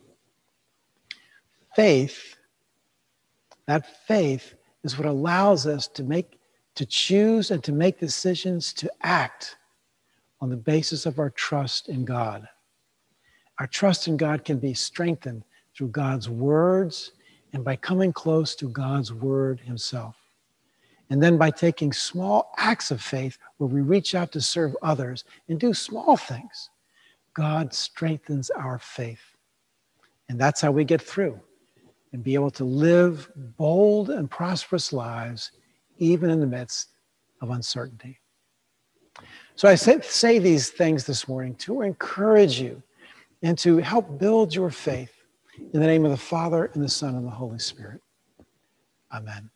Faith, that faith is what allows us to make, to choose and to make decisions to act on the basis of our trust in God. Our trust in God can be strengthened through God's words and by coming close to God's word himself. And then by taking small acts of faith where we reach out to serve others and do small things, God strengthens our faith. And that's how we get through and be able to live bold and prosperous lives, even in the midst of uncertainty. So I say, say these things this morning to encourage you and to help build your faith in the name of the Father and the Son and the Holy Spirit. Amen.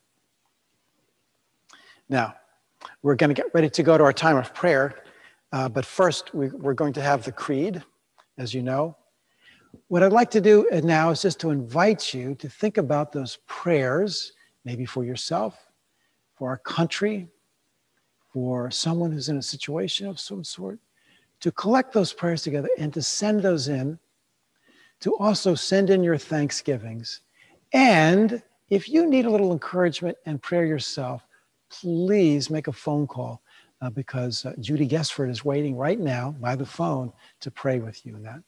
Now, we're going to get ready to go to our time of prayer, uh, but first we, we're going to have the creed, as you know. What I'd like to do now is just to invite you to think about those prayers, maybe for yourself, for our country, for someone who's in a situation of some sort, to collect those prayers together and to send those in, to also send in your thanksgivings. And if you need a little encouragement and prayer yourself, please make a phone call uh, because uh, Judy Guessford is waiting right now by the phone to pray with you in that.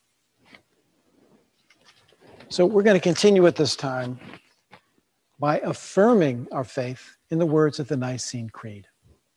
So we're going to continue at this time by affirming our faith in the words of the Nicene Creed.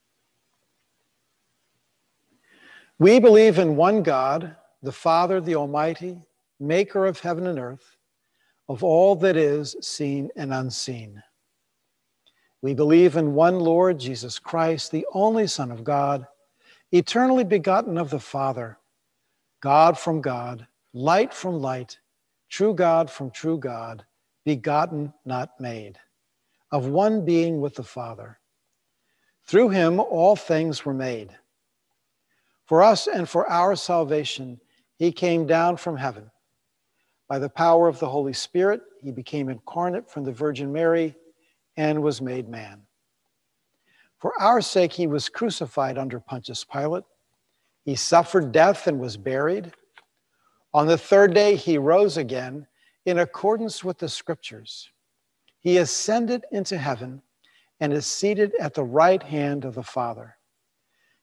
We believe in one God, the Father, the Almighty, maker of heaven and earth, of all that is seen and unseen. We believe in one Lord, Jesus Christ, the only Son of God, eternally begotten of the Father, God from God, light from light, true God from true God, begotten, not made, of one being with the Father. Through him all things were made. For us and for our salvation, he came down from heaven. By the power of the Holy Spirit, he became incarnate from the Virgin Mary and was made man. For our sake, he was crucified under Pontius Pilate. He suffered death and was buried. On the third day, he rose again in accordance with the scriptures. He ascended into heaven and is seated at the right hand of the Father.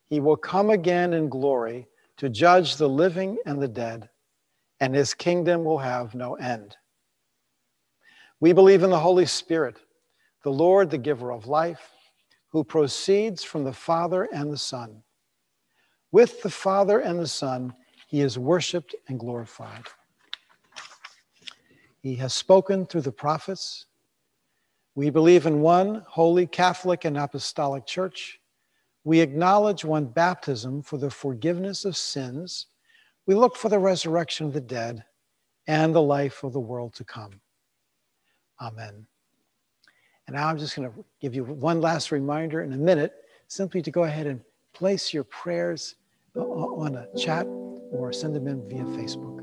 He will come again in glory to judge the living and the dead, and his kingdom will have no end. We believe in the Holy Spirit, the Lord, the giver of life, who proceeds from the Father and the Son. With the Father and the Son, he is worshiped and glorified. He has spoken through the prophets. We believe in one holy Catholic and Apostolic Church. We acknowledge one baptism for the forgiveness of sins. We look for the resurrection of the dead and the life of the world to come. Amen. And now I'm just going to give you one last reminder in a minute, simply to go ahead and place your prayers on a chat or send them in via Facebook.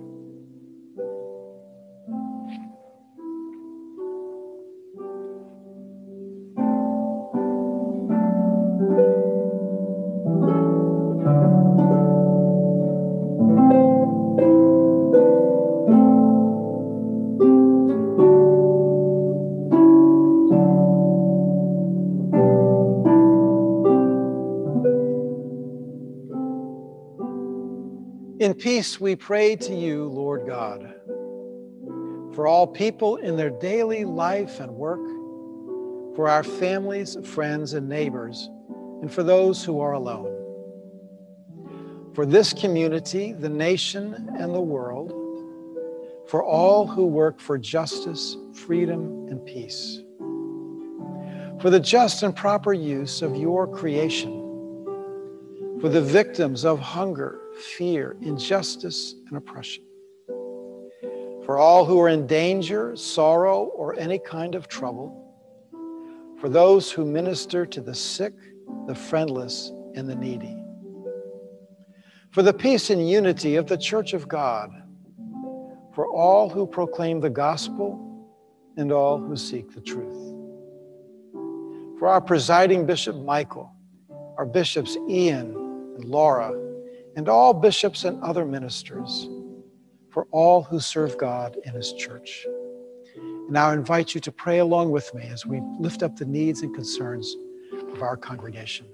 In peace, we pray to you, Lord God, for all people in their daily life and work, for our families, friends, and neighbors, and for those who are alone. For this community, the nation, and the world, for all who work for justice, freedom, and peace. For the just and proper use of your creation, for the victims of hunger, fear, injustice, and oppression. For all who are in danger, sorrow, or any kind of trouble. For those who minister to the sick, the friendless, and the needy. For the peace and unity of the Church of God. For all who proclaim the gospel and all who seek the truth. For our presiding Bishop Michael, our bishops Ian and Laura, and all bishops and other ministers, for all who serve God in his church. And now I invite you to pray along with me as we lift up the needs and concerns of our congregation.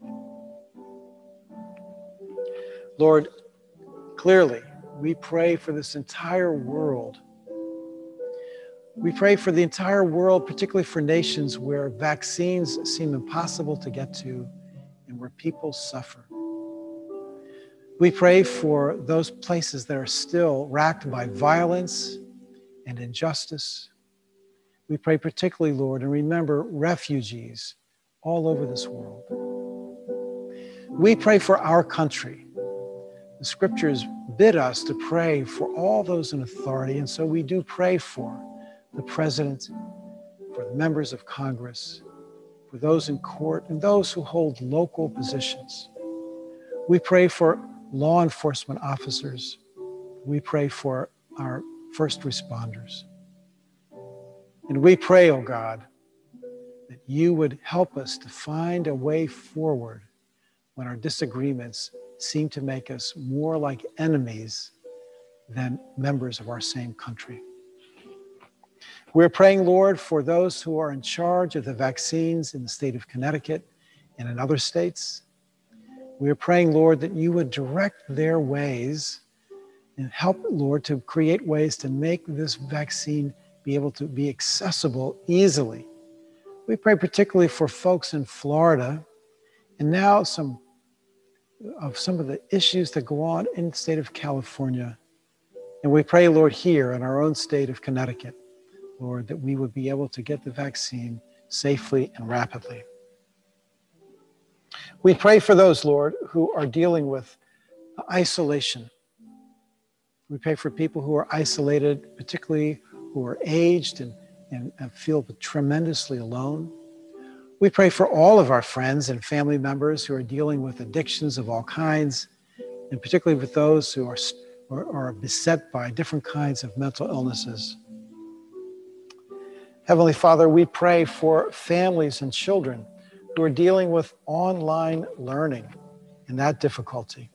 Lord, clearly, we pray for this entire world. We pray for the entire world, particularly for nations where vaccines seem impossible to get to and where people suffer. We pray for those places that are still racked by violence and injustice. We pray particularly, Lord, and remember refugees all over this world. We pray for our country. The scriptures bid us to pray for all those in authority, and so we do pray for the president, for the members of Congress, for those in court, and those who hold local positions. We pray for law enforcement officers. We pray for our first responders. And we pray, oh God, that you would help us to find a way forward when our disagreements seem to make us more like enemies than members of our same country. We're praying, Lord, for those who are in charge of the vaccines in the state of Connecticut and in other states. We are praying, Lord, that you would direct their ways and help, Lord, to create ways to make this vaccine be able to be accessible easily. We pray particularly for folks in Florida and now some of some of the issues that go on in the state of California. And we pray, Lord, here in our own state of Connecticut, Lord, that we would be able to get the vaccine safely and rapidly. We pray for those, Lord, who are dealing with isolation. We pray for people who are isolated, particularly who are aged and, and, and feel tremendously alone. We pray for all of our friends and family members who are dealing with addictions of all kinds, and particularly with those who are, are, are beset by different kinds of mental illnesses. Heavenly Father, we pray for families and children who are dealing with online learning and that difficulty.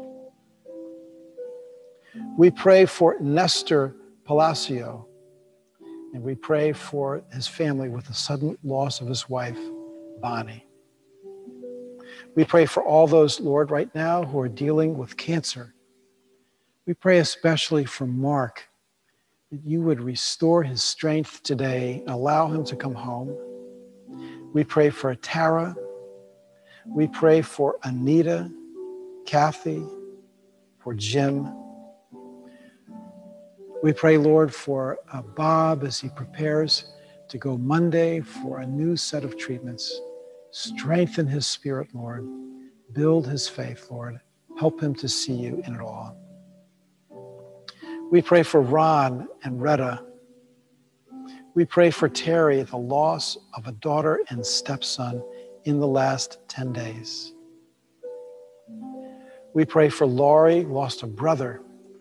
We pray for Nestor Palacio, and we pray for his family with the sudden loss of his wife, Bonnie. We pray for all those, Lord, right now who are dealing with cancer. We pray especially for Mark, that you would restore his strength today and allow him to come home. We pray for Tara. We pray for Anita, Kathy, for Jim. We pray, Lord, for uh, Bob as he prepares to go Monday for a new set of treatments. Strengthen his spirit, Lord. Build his faith, Lord. Help him to see you in it all. We pray for Ron and Retta. We pray for Terry, the loss of a daughter and stepson in the last ten days. We pray for Laurie, lost a brother.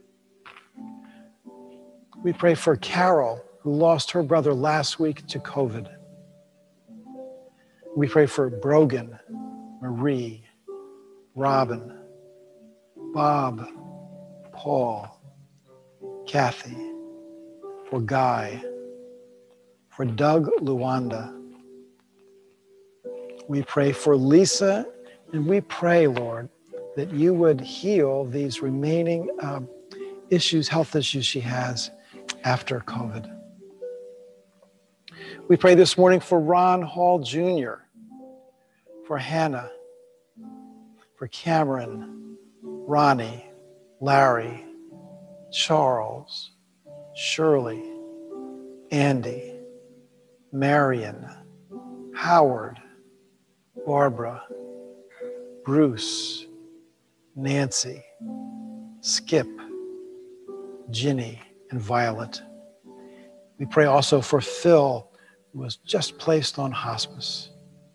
We pray for Carol, who lost her brother last week to COVID. We pray for Brogan, Marie, Robin, Bob, Paul, Kathy, for Guy, for Doug Luanda. We pray for Lisa, and we pray, Lord, that you would heal these remaining uh, issues, health issues she has after COVID. We pray this morning for Ron Hall Junior, for Hannah, for Cameron, Ronnie, Larry, Charles, Shirley, Andy, Marion, Howard, Barbara, Bruce, Nancy, Skip, Ginny, and Violet. We pray also for Phil, who was just placed on hospice.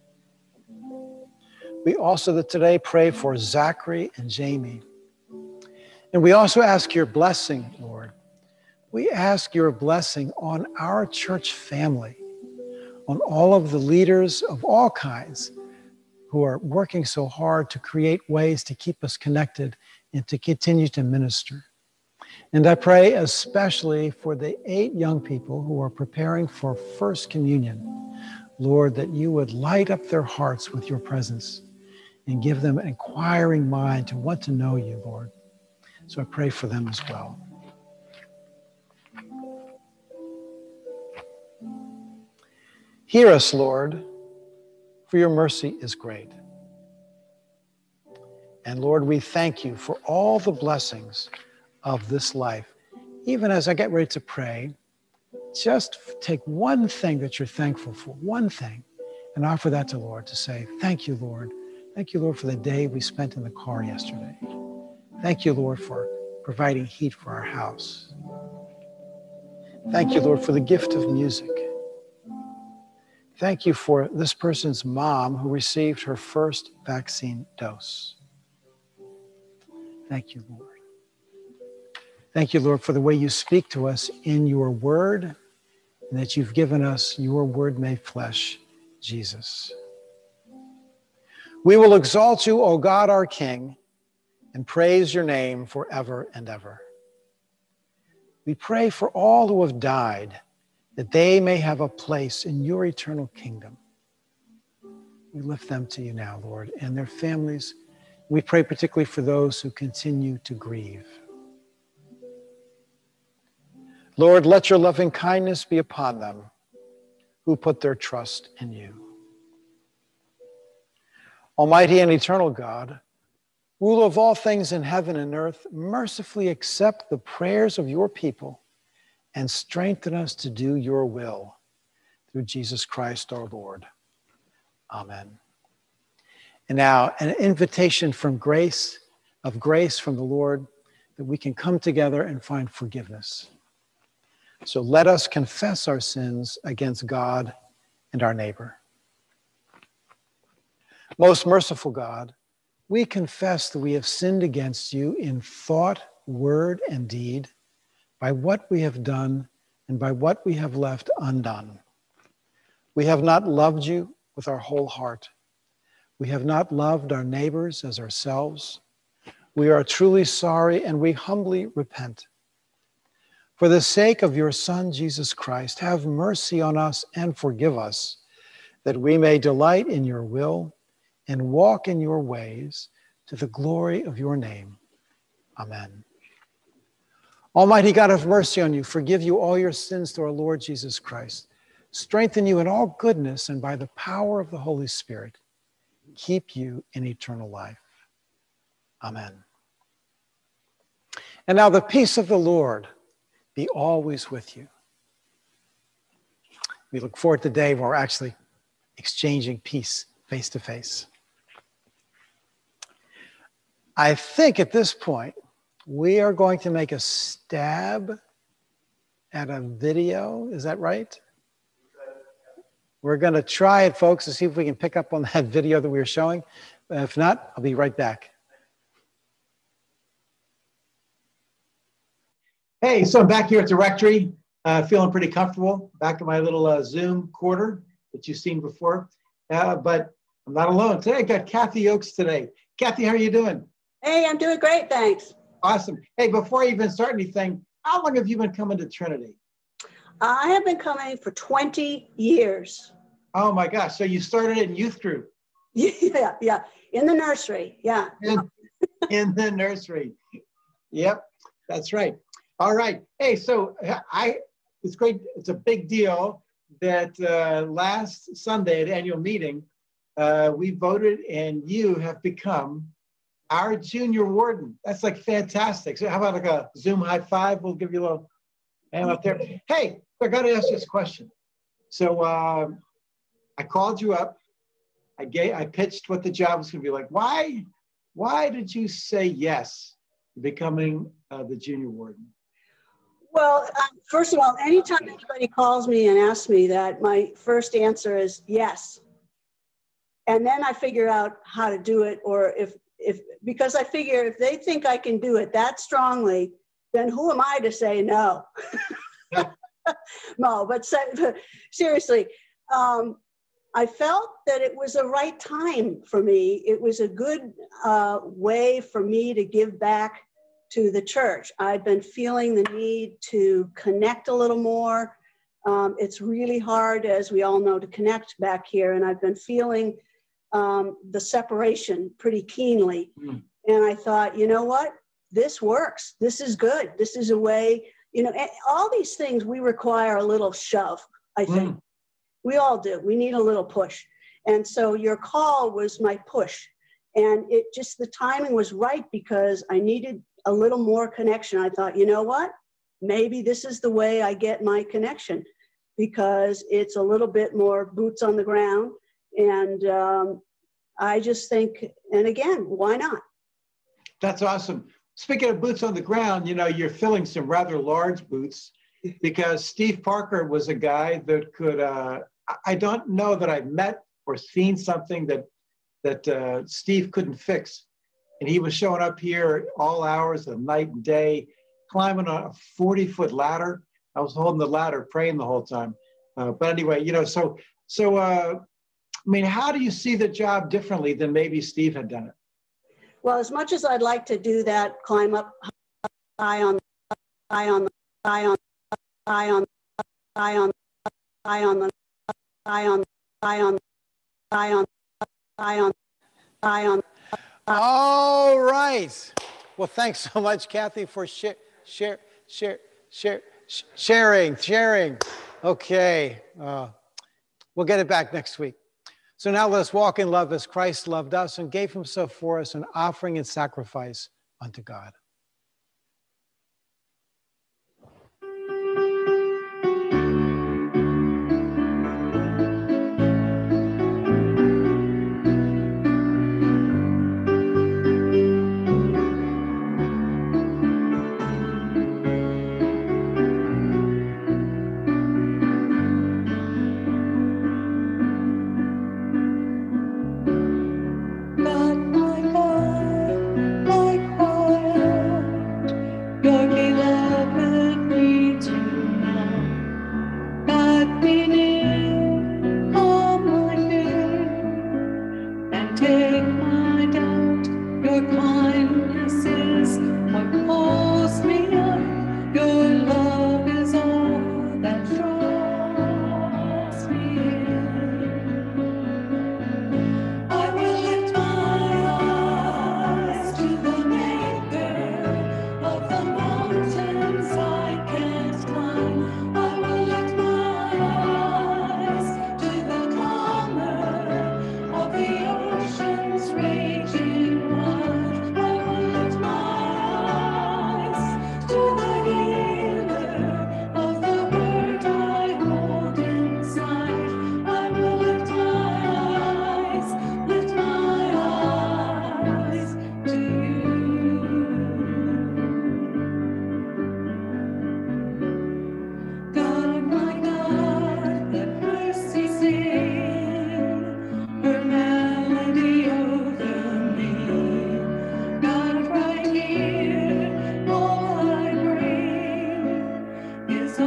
We also that today pray for Zachary and Jamie. And we also ask your blessing, Lord. We ask your blessing on our church family, on all of the leaders of all kinds who are working so hard to create ways to keep us connected and to continue to minister. And I pray especially for the eight young people who are preparing for First Communion, Lord, that you would light up their hearts with your presence and give them an inquiring mind to want to know you, Lord. So I pray for them as well. Hear us, Lord, for your mercy is great. And Lord, we thank you for all the blessings of this life. Even as I get ready to pray, just take one thing that you're thankful for, one thing, and offer that to Lord to say, thank you, Lord. Thank you, Lord, for the day we spent in the car yesterday. Thank you, Lord, for providing heat for our house. Thank you, Lord, for the gift of music. Thank you for this person's mom who received her first vaccine dose. Thank you, Lord. Thank you, Lord, for the way you speak to us in your word, and that you've given us your word made flesh, Jesus. We will exalt you, O God, our King, and praise your name forever and ever. We pray for all who have died, that they may have a place in your eternal kingdom. We lift them to you now, Lord, and their families. We pray particularly for those who continue to grieve. Lord, let your loving kindness be upon them who put their trust in you. Almighty and eternal God, ruler of all things in heaven and earth, mercifully accept the prayers of your people and strengthen us to do your will through Jesus Christ our Lord. Amen. And now an invitation from grace, of grace from the Lord, that we can come together and find forgiveness. So let us confess our sins against God and our neighbor. Most merciful God, we confess that we have sinned against you in thought, word, and deed, by what we have done and by what we have left undone. We have not loved you with our whole heart. We have not loved our neighbors as ourselves. We are truly sorry and we humbly repent. For the sake of your Son, Jesus Christ, have mercy on us and forgive us, that we may delight in your will and walk in your ways to the glory of your name. Amen. Almighty God, have mercy on you, forgive you all your sins through our Lord Jesus Christ, strengthen you in all goodness, and by the power of the Holy Spirit, keep you in eternal life. Amen. And now the peace of the Lord be always with you. We look forward to the day where we're actually exchanging peace face to face. I think at this point, we are going to make a stab at a video. Is that right? We're going to try it, folks, to see if we can pick up on that video that we were showing. If not, I'll be right back. Hey, so I'm back here at the rectory, uh, feeling pretty comfortable, back in my little uh, Zoom quarter that you've seen before. Uh, but I'm not alone. Today I got Kathy Oakes today. Kathy, how are you doing? Hey, I'm doing great, thanks. Awesome. Hey, before I even start anything, how long have you been coming to Trinity? I have been coming for twenty years. Oh my gosh, so you started in youth group? Yeah, yeah, in the nursery, yeah. In, in the nursery. Yep, that's right. All right. Hey, so I, it's great. It's a big deal that uh, last Sunday at annual meeting, uh, we voted and you have become our junior warden. That's like fantastic. So how about like a Zoom high five? We'll give you a little hand up there. Hey, I got to ask you this question. So uh, I called you up. I gave, I pitched what the job was going to be like. Why, why did you say yes to becoming uh, the junior warden? Well, uh, first of all, anytime anybody calls me and asks me that, my first answer is yes. And then I figure out how to do it, or if, if because I figure if they think I can do it that strongly, then who am I to say no? No, but seriously, um, I felt that it was the right time for me. It was a good uh, way for me to give back to the church. I've been feeling the need to connect a little more. Um, it's really hard, as we all know, to connect back here. And I've been feeling um, the separation pretty keenly. Mm. And I thought, you know what? This works. This is good. This is a way, you know, all these things we require a little shove, I think. Mm. We all do. We need a little push. And so your call was my push. And it just, the timing was right because I needed a little more connection. I thought, you know what? Maybe this is the way I get my connection, because it's a little bit more boots on the ground. And um, I just think, and again, why not? That's awesome. Speaking of boots on the ground, you know, you're filling some rather large boots, because Steve Parker was a guy that could, uh, I don't know that I've met or seen something that, that uh, Steve couldn't fix. And he was showing up here all hours of night and day, climbing on a forty foot ladder. I was holding the ladder, praying the whole time. Uh, but anyway, you know, so, so uh, I mean, how do you see the job differently than maybe Steve had done it? Well, as much as I'd like to do that, climb up high on, high on, high on, high on, high on, high on, high on, high on, high on, high on, high on. All right. Well, thanks so much, Kathy, for share, share, share, share, sharing, sharing. Okay. Uh, we'll get it back next week. So now let us walk in love as Christ loved us and gave himself for us, an offering and sacrifice unto God. God, my God, my choir.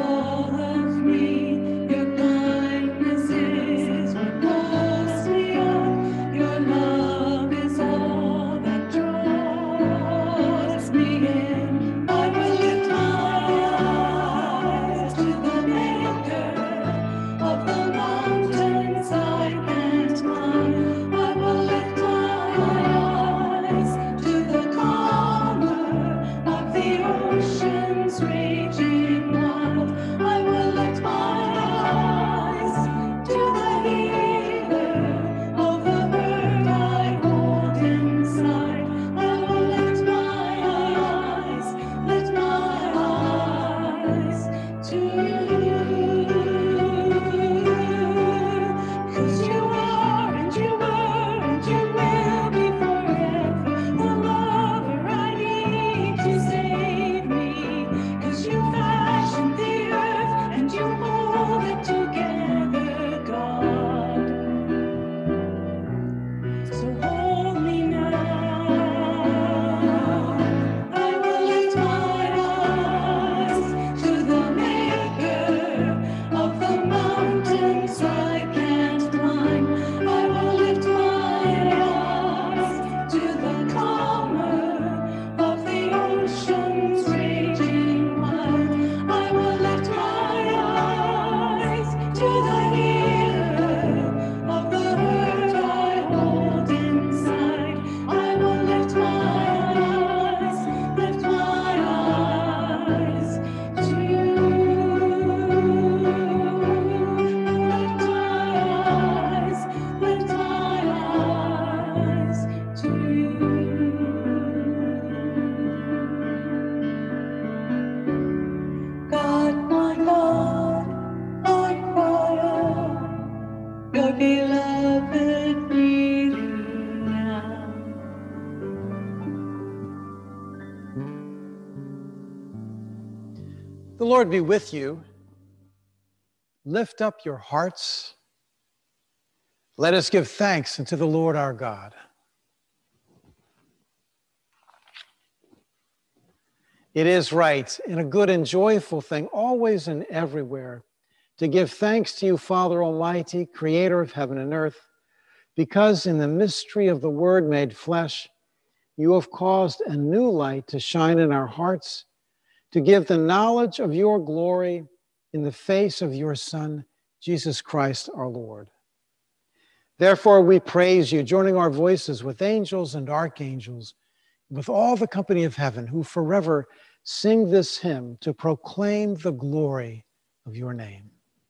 The Lord be with you. Lift up your hearts. Let us give thanks unto the Lord our God. It is right and a good and joyful thing, always and everywhere, to give thanks to you, Father Almighty, creator of heaven and earth, because in the mystery of the Word made flesh, you have caused a new light to shine in our hearts, to give the knowledge of your glory in the face of your Son, Jesus Christ our Lord. Therefore we praise you, joining our voices with angels and archangels, with all the company of heaven, who forever sing this hymn to proclaim the glory of your name.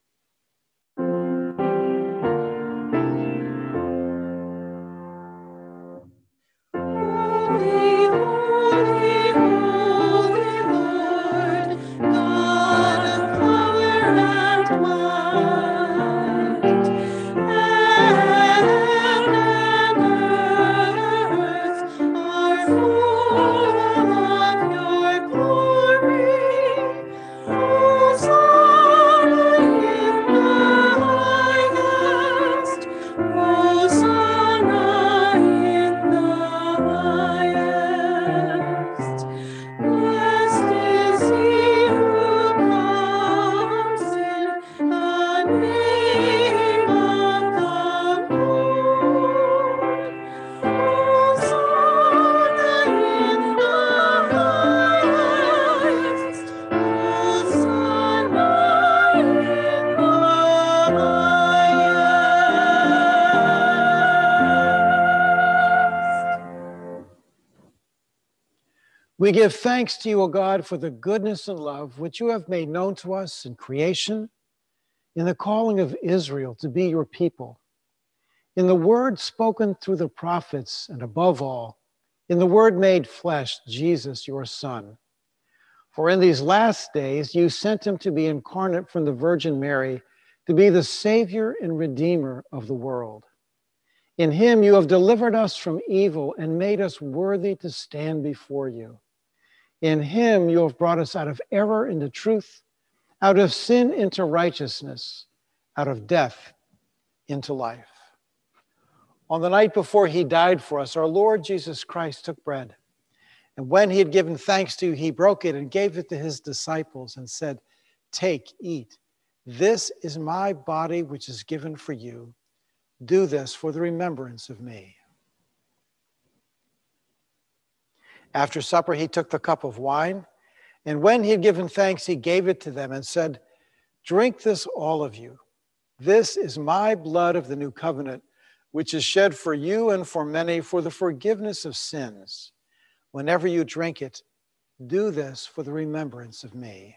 We give thanks to you, O God, for the goodness and love which you have made known to us in creation, in the calling of Israel to be your people, in the word spoken through the prophets, and above all, in the word made flesh, Jesus, your Son. For in these last days you sent him to be incarnate from the Virgin Mary, to be the Savior and Redeemer of the world. In him you have delivered us from evil and made us worthy to stand before you. In him you have brought us out of error into truth, out of sin into righteousness, out of death into life. On the night before he died for us, our Lord Jesus Christ took bread. And when he had given thanks to you, he broke it and gave it to his disciples and said, Take, eat. This is my body, which is given for you. Do this for the remembrance of me. After supper, he took the cup of wine, and when he had given thanks, he gave it to them and said, drink this, all of you. This is my blood of the new covenant, which is shed for you and for many for the forgiveness of sins. Whenever you drink it, do this for the remembrance of me.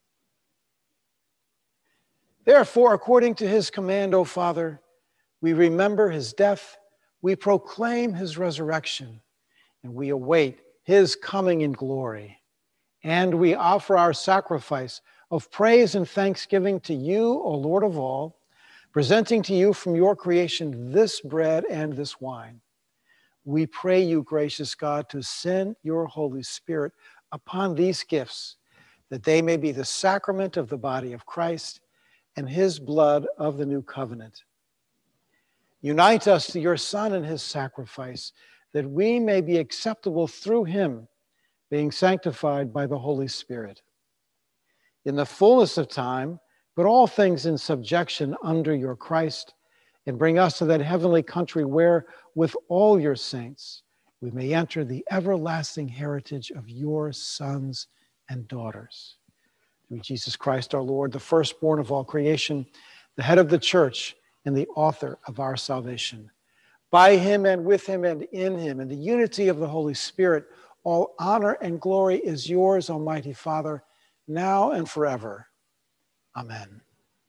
Therefore, according to his command, O Father, we remember his death, we proclaim his resurrection, and we await his coming in glory. And we offer our sacrifice of praise and thanksgiving to you, O Lord of all, presenting to you from your creation this bread and this wine. We pray you, gracious God, to send your Holy Spirit upon these gifts, that they may be the sacrament of the body of Christ and his blood of the new covenant. Unite us to your Son and his sacrifice, that we may be acceptable through him, being sanctified by the Holy Spirit. In the fullness of time, put all things in subjection under your Christ, and bring us to that heavenly country where, with all your saints, we may enter the everlasting heritage of your sons and daughters. Through Jesus Christ our Lord, the firstborn of all creation, the head of the church, and the author of our salvation. By him and with him and in him, in the unity of the Holy Spirit, all honor and glory is yours, Almighty Father, now and forever. Amen.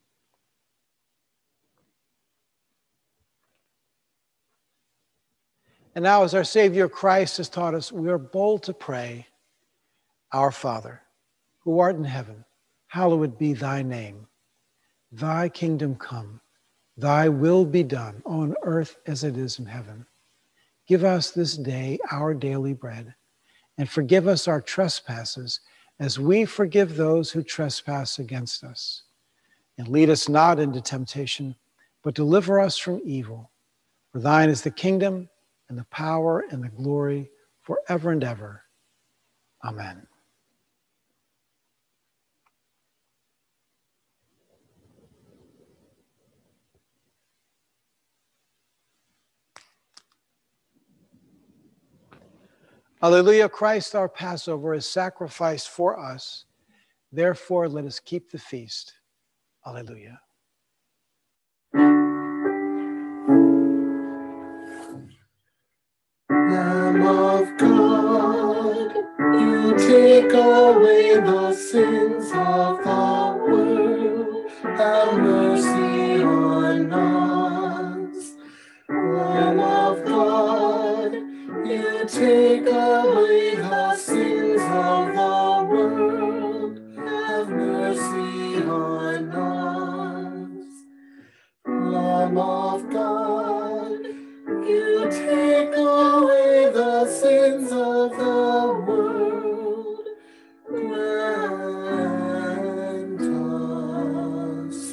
And now, as our Savior Christ has taught us, we are bold to pray, Our Father, who art in heaven, hallowed be thy name. Thy kingdom come, thy will be done on earth as it is in heaven. Give us this day our daily bread, and forgive us our trespasses as we forgive those who trespass against us. And lead us not into temptation, but deliver us from evil. For thine is the kingdom, and the power, and the glory, forever and ever. Amen. Alleluia, Christ our Passover is sacrificed for us. Therefore, let us keep the feast. Alleluia. Lamb of God, you take away the sins of the world. Have mercy on us. Lamb of God, you take away the sins of the world. Have mercy on us. Lamb of God, you take away the sins of the world. Grant us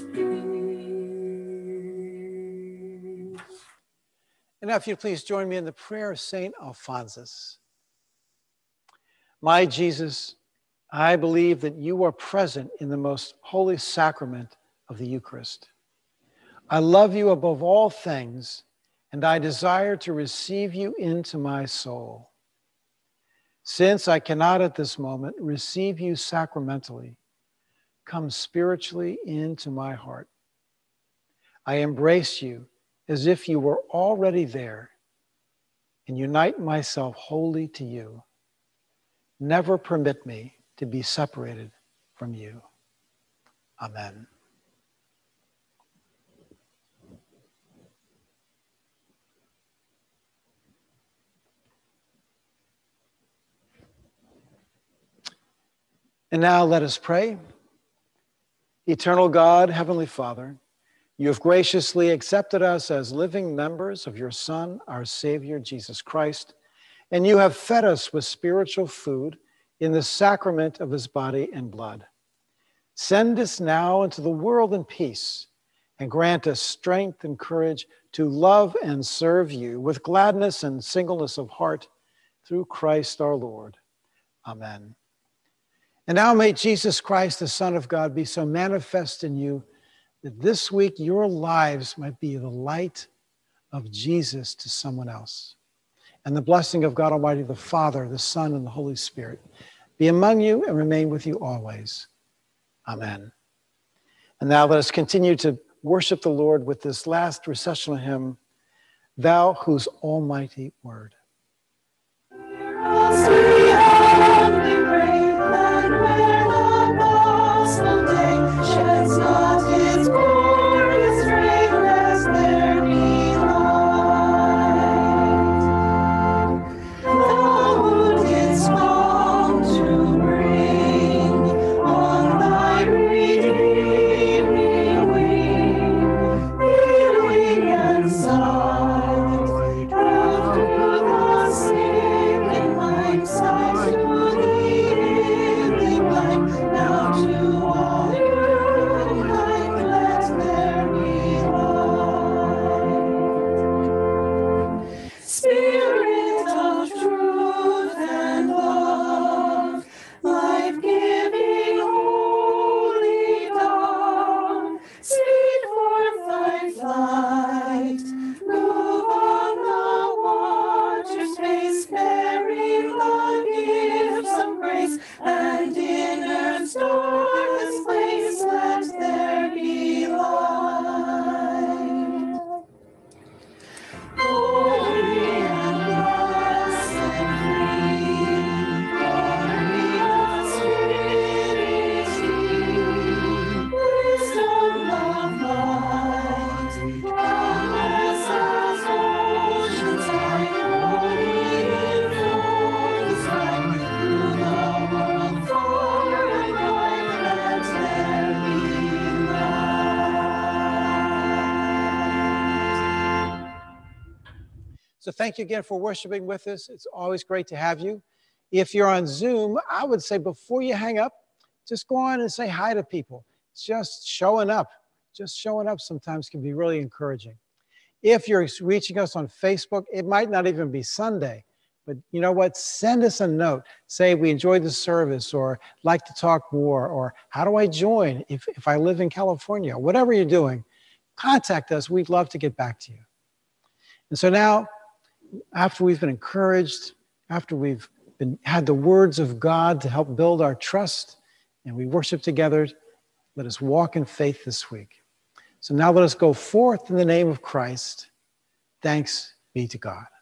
peace. And now, if you'd please join me in the prayer of Saint Alphonsus. My Jesus, I believe that you are present in the most holy sacrament of the Eucharist. I love you above all things, and I desire to receive you into my soul. Since I cannot at this moment receive you sacramentally, come spiritually into my heart. I embrace you as if you were already there, and unite myself wholly to you. Never permit me to be separated from you. Amen. And now let us pray. Eternal God, Heavenly Father, you have graciously accepted us as living members of your Son, our Savior, Jesus Christ, and you have fed us with spiritual food in the sacrament of his body and blood. Send us now into the world in peace, and grant us strength and courage to love and serve you with gladness and singleness of heart through Christ our Lord. Amen. And now may Jesus Christ, the Son of God, be so manifest in you that this week your lives might be the light of Jesus to someone else. And the blessing of God Almighty, the Father, the Son, and the Holy Spirit be among you and remain with you always. Amen. And now let us continue to worship the Lord with this last recessional hymn, Thou Whose Almighty Word. So thank you again for worshiping with us. It's always great to have you. If you're on Zoom, I would say before you hang up, just go on and say hi to people. Just showing up, just showing up sometimes can be really encouraging. If you're reaching us on Facebook, it might not even be Sunday, but you know what? Send us a note. Say we enjoyed the service, or like to talk more, or how do I join if, if I live in California? Whatever you're doing, contact us. We'd love to get back to you. And so now, after we've been encouraged, after we've been, had the words of God to help build our trust, and we worship together, let us walk in faith this week. So now let us go forth in the name of Christ. Thanks be to God.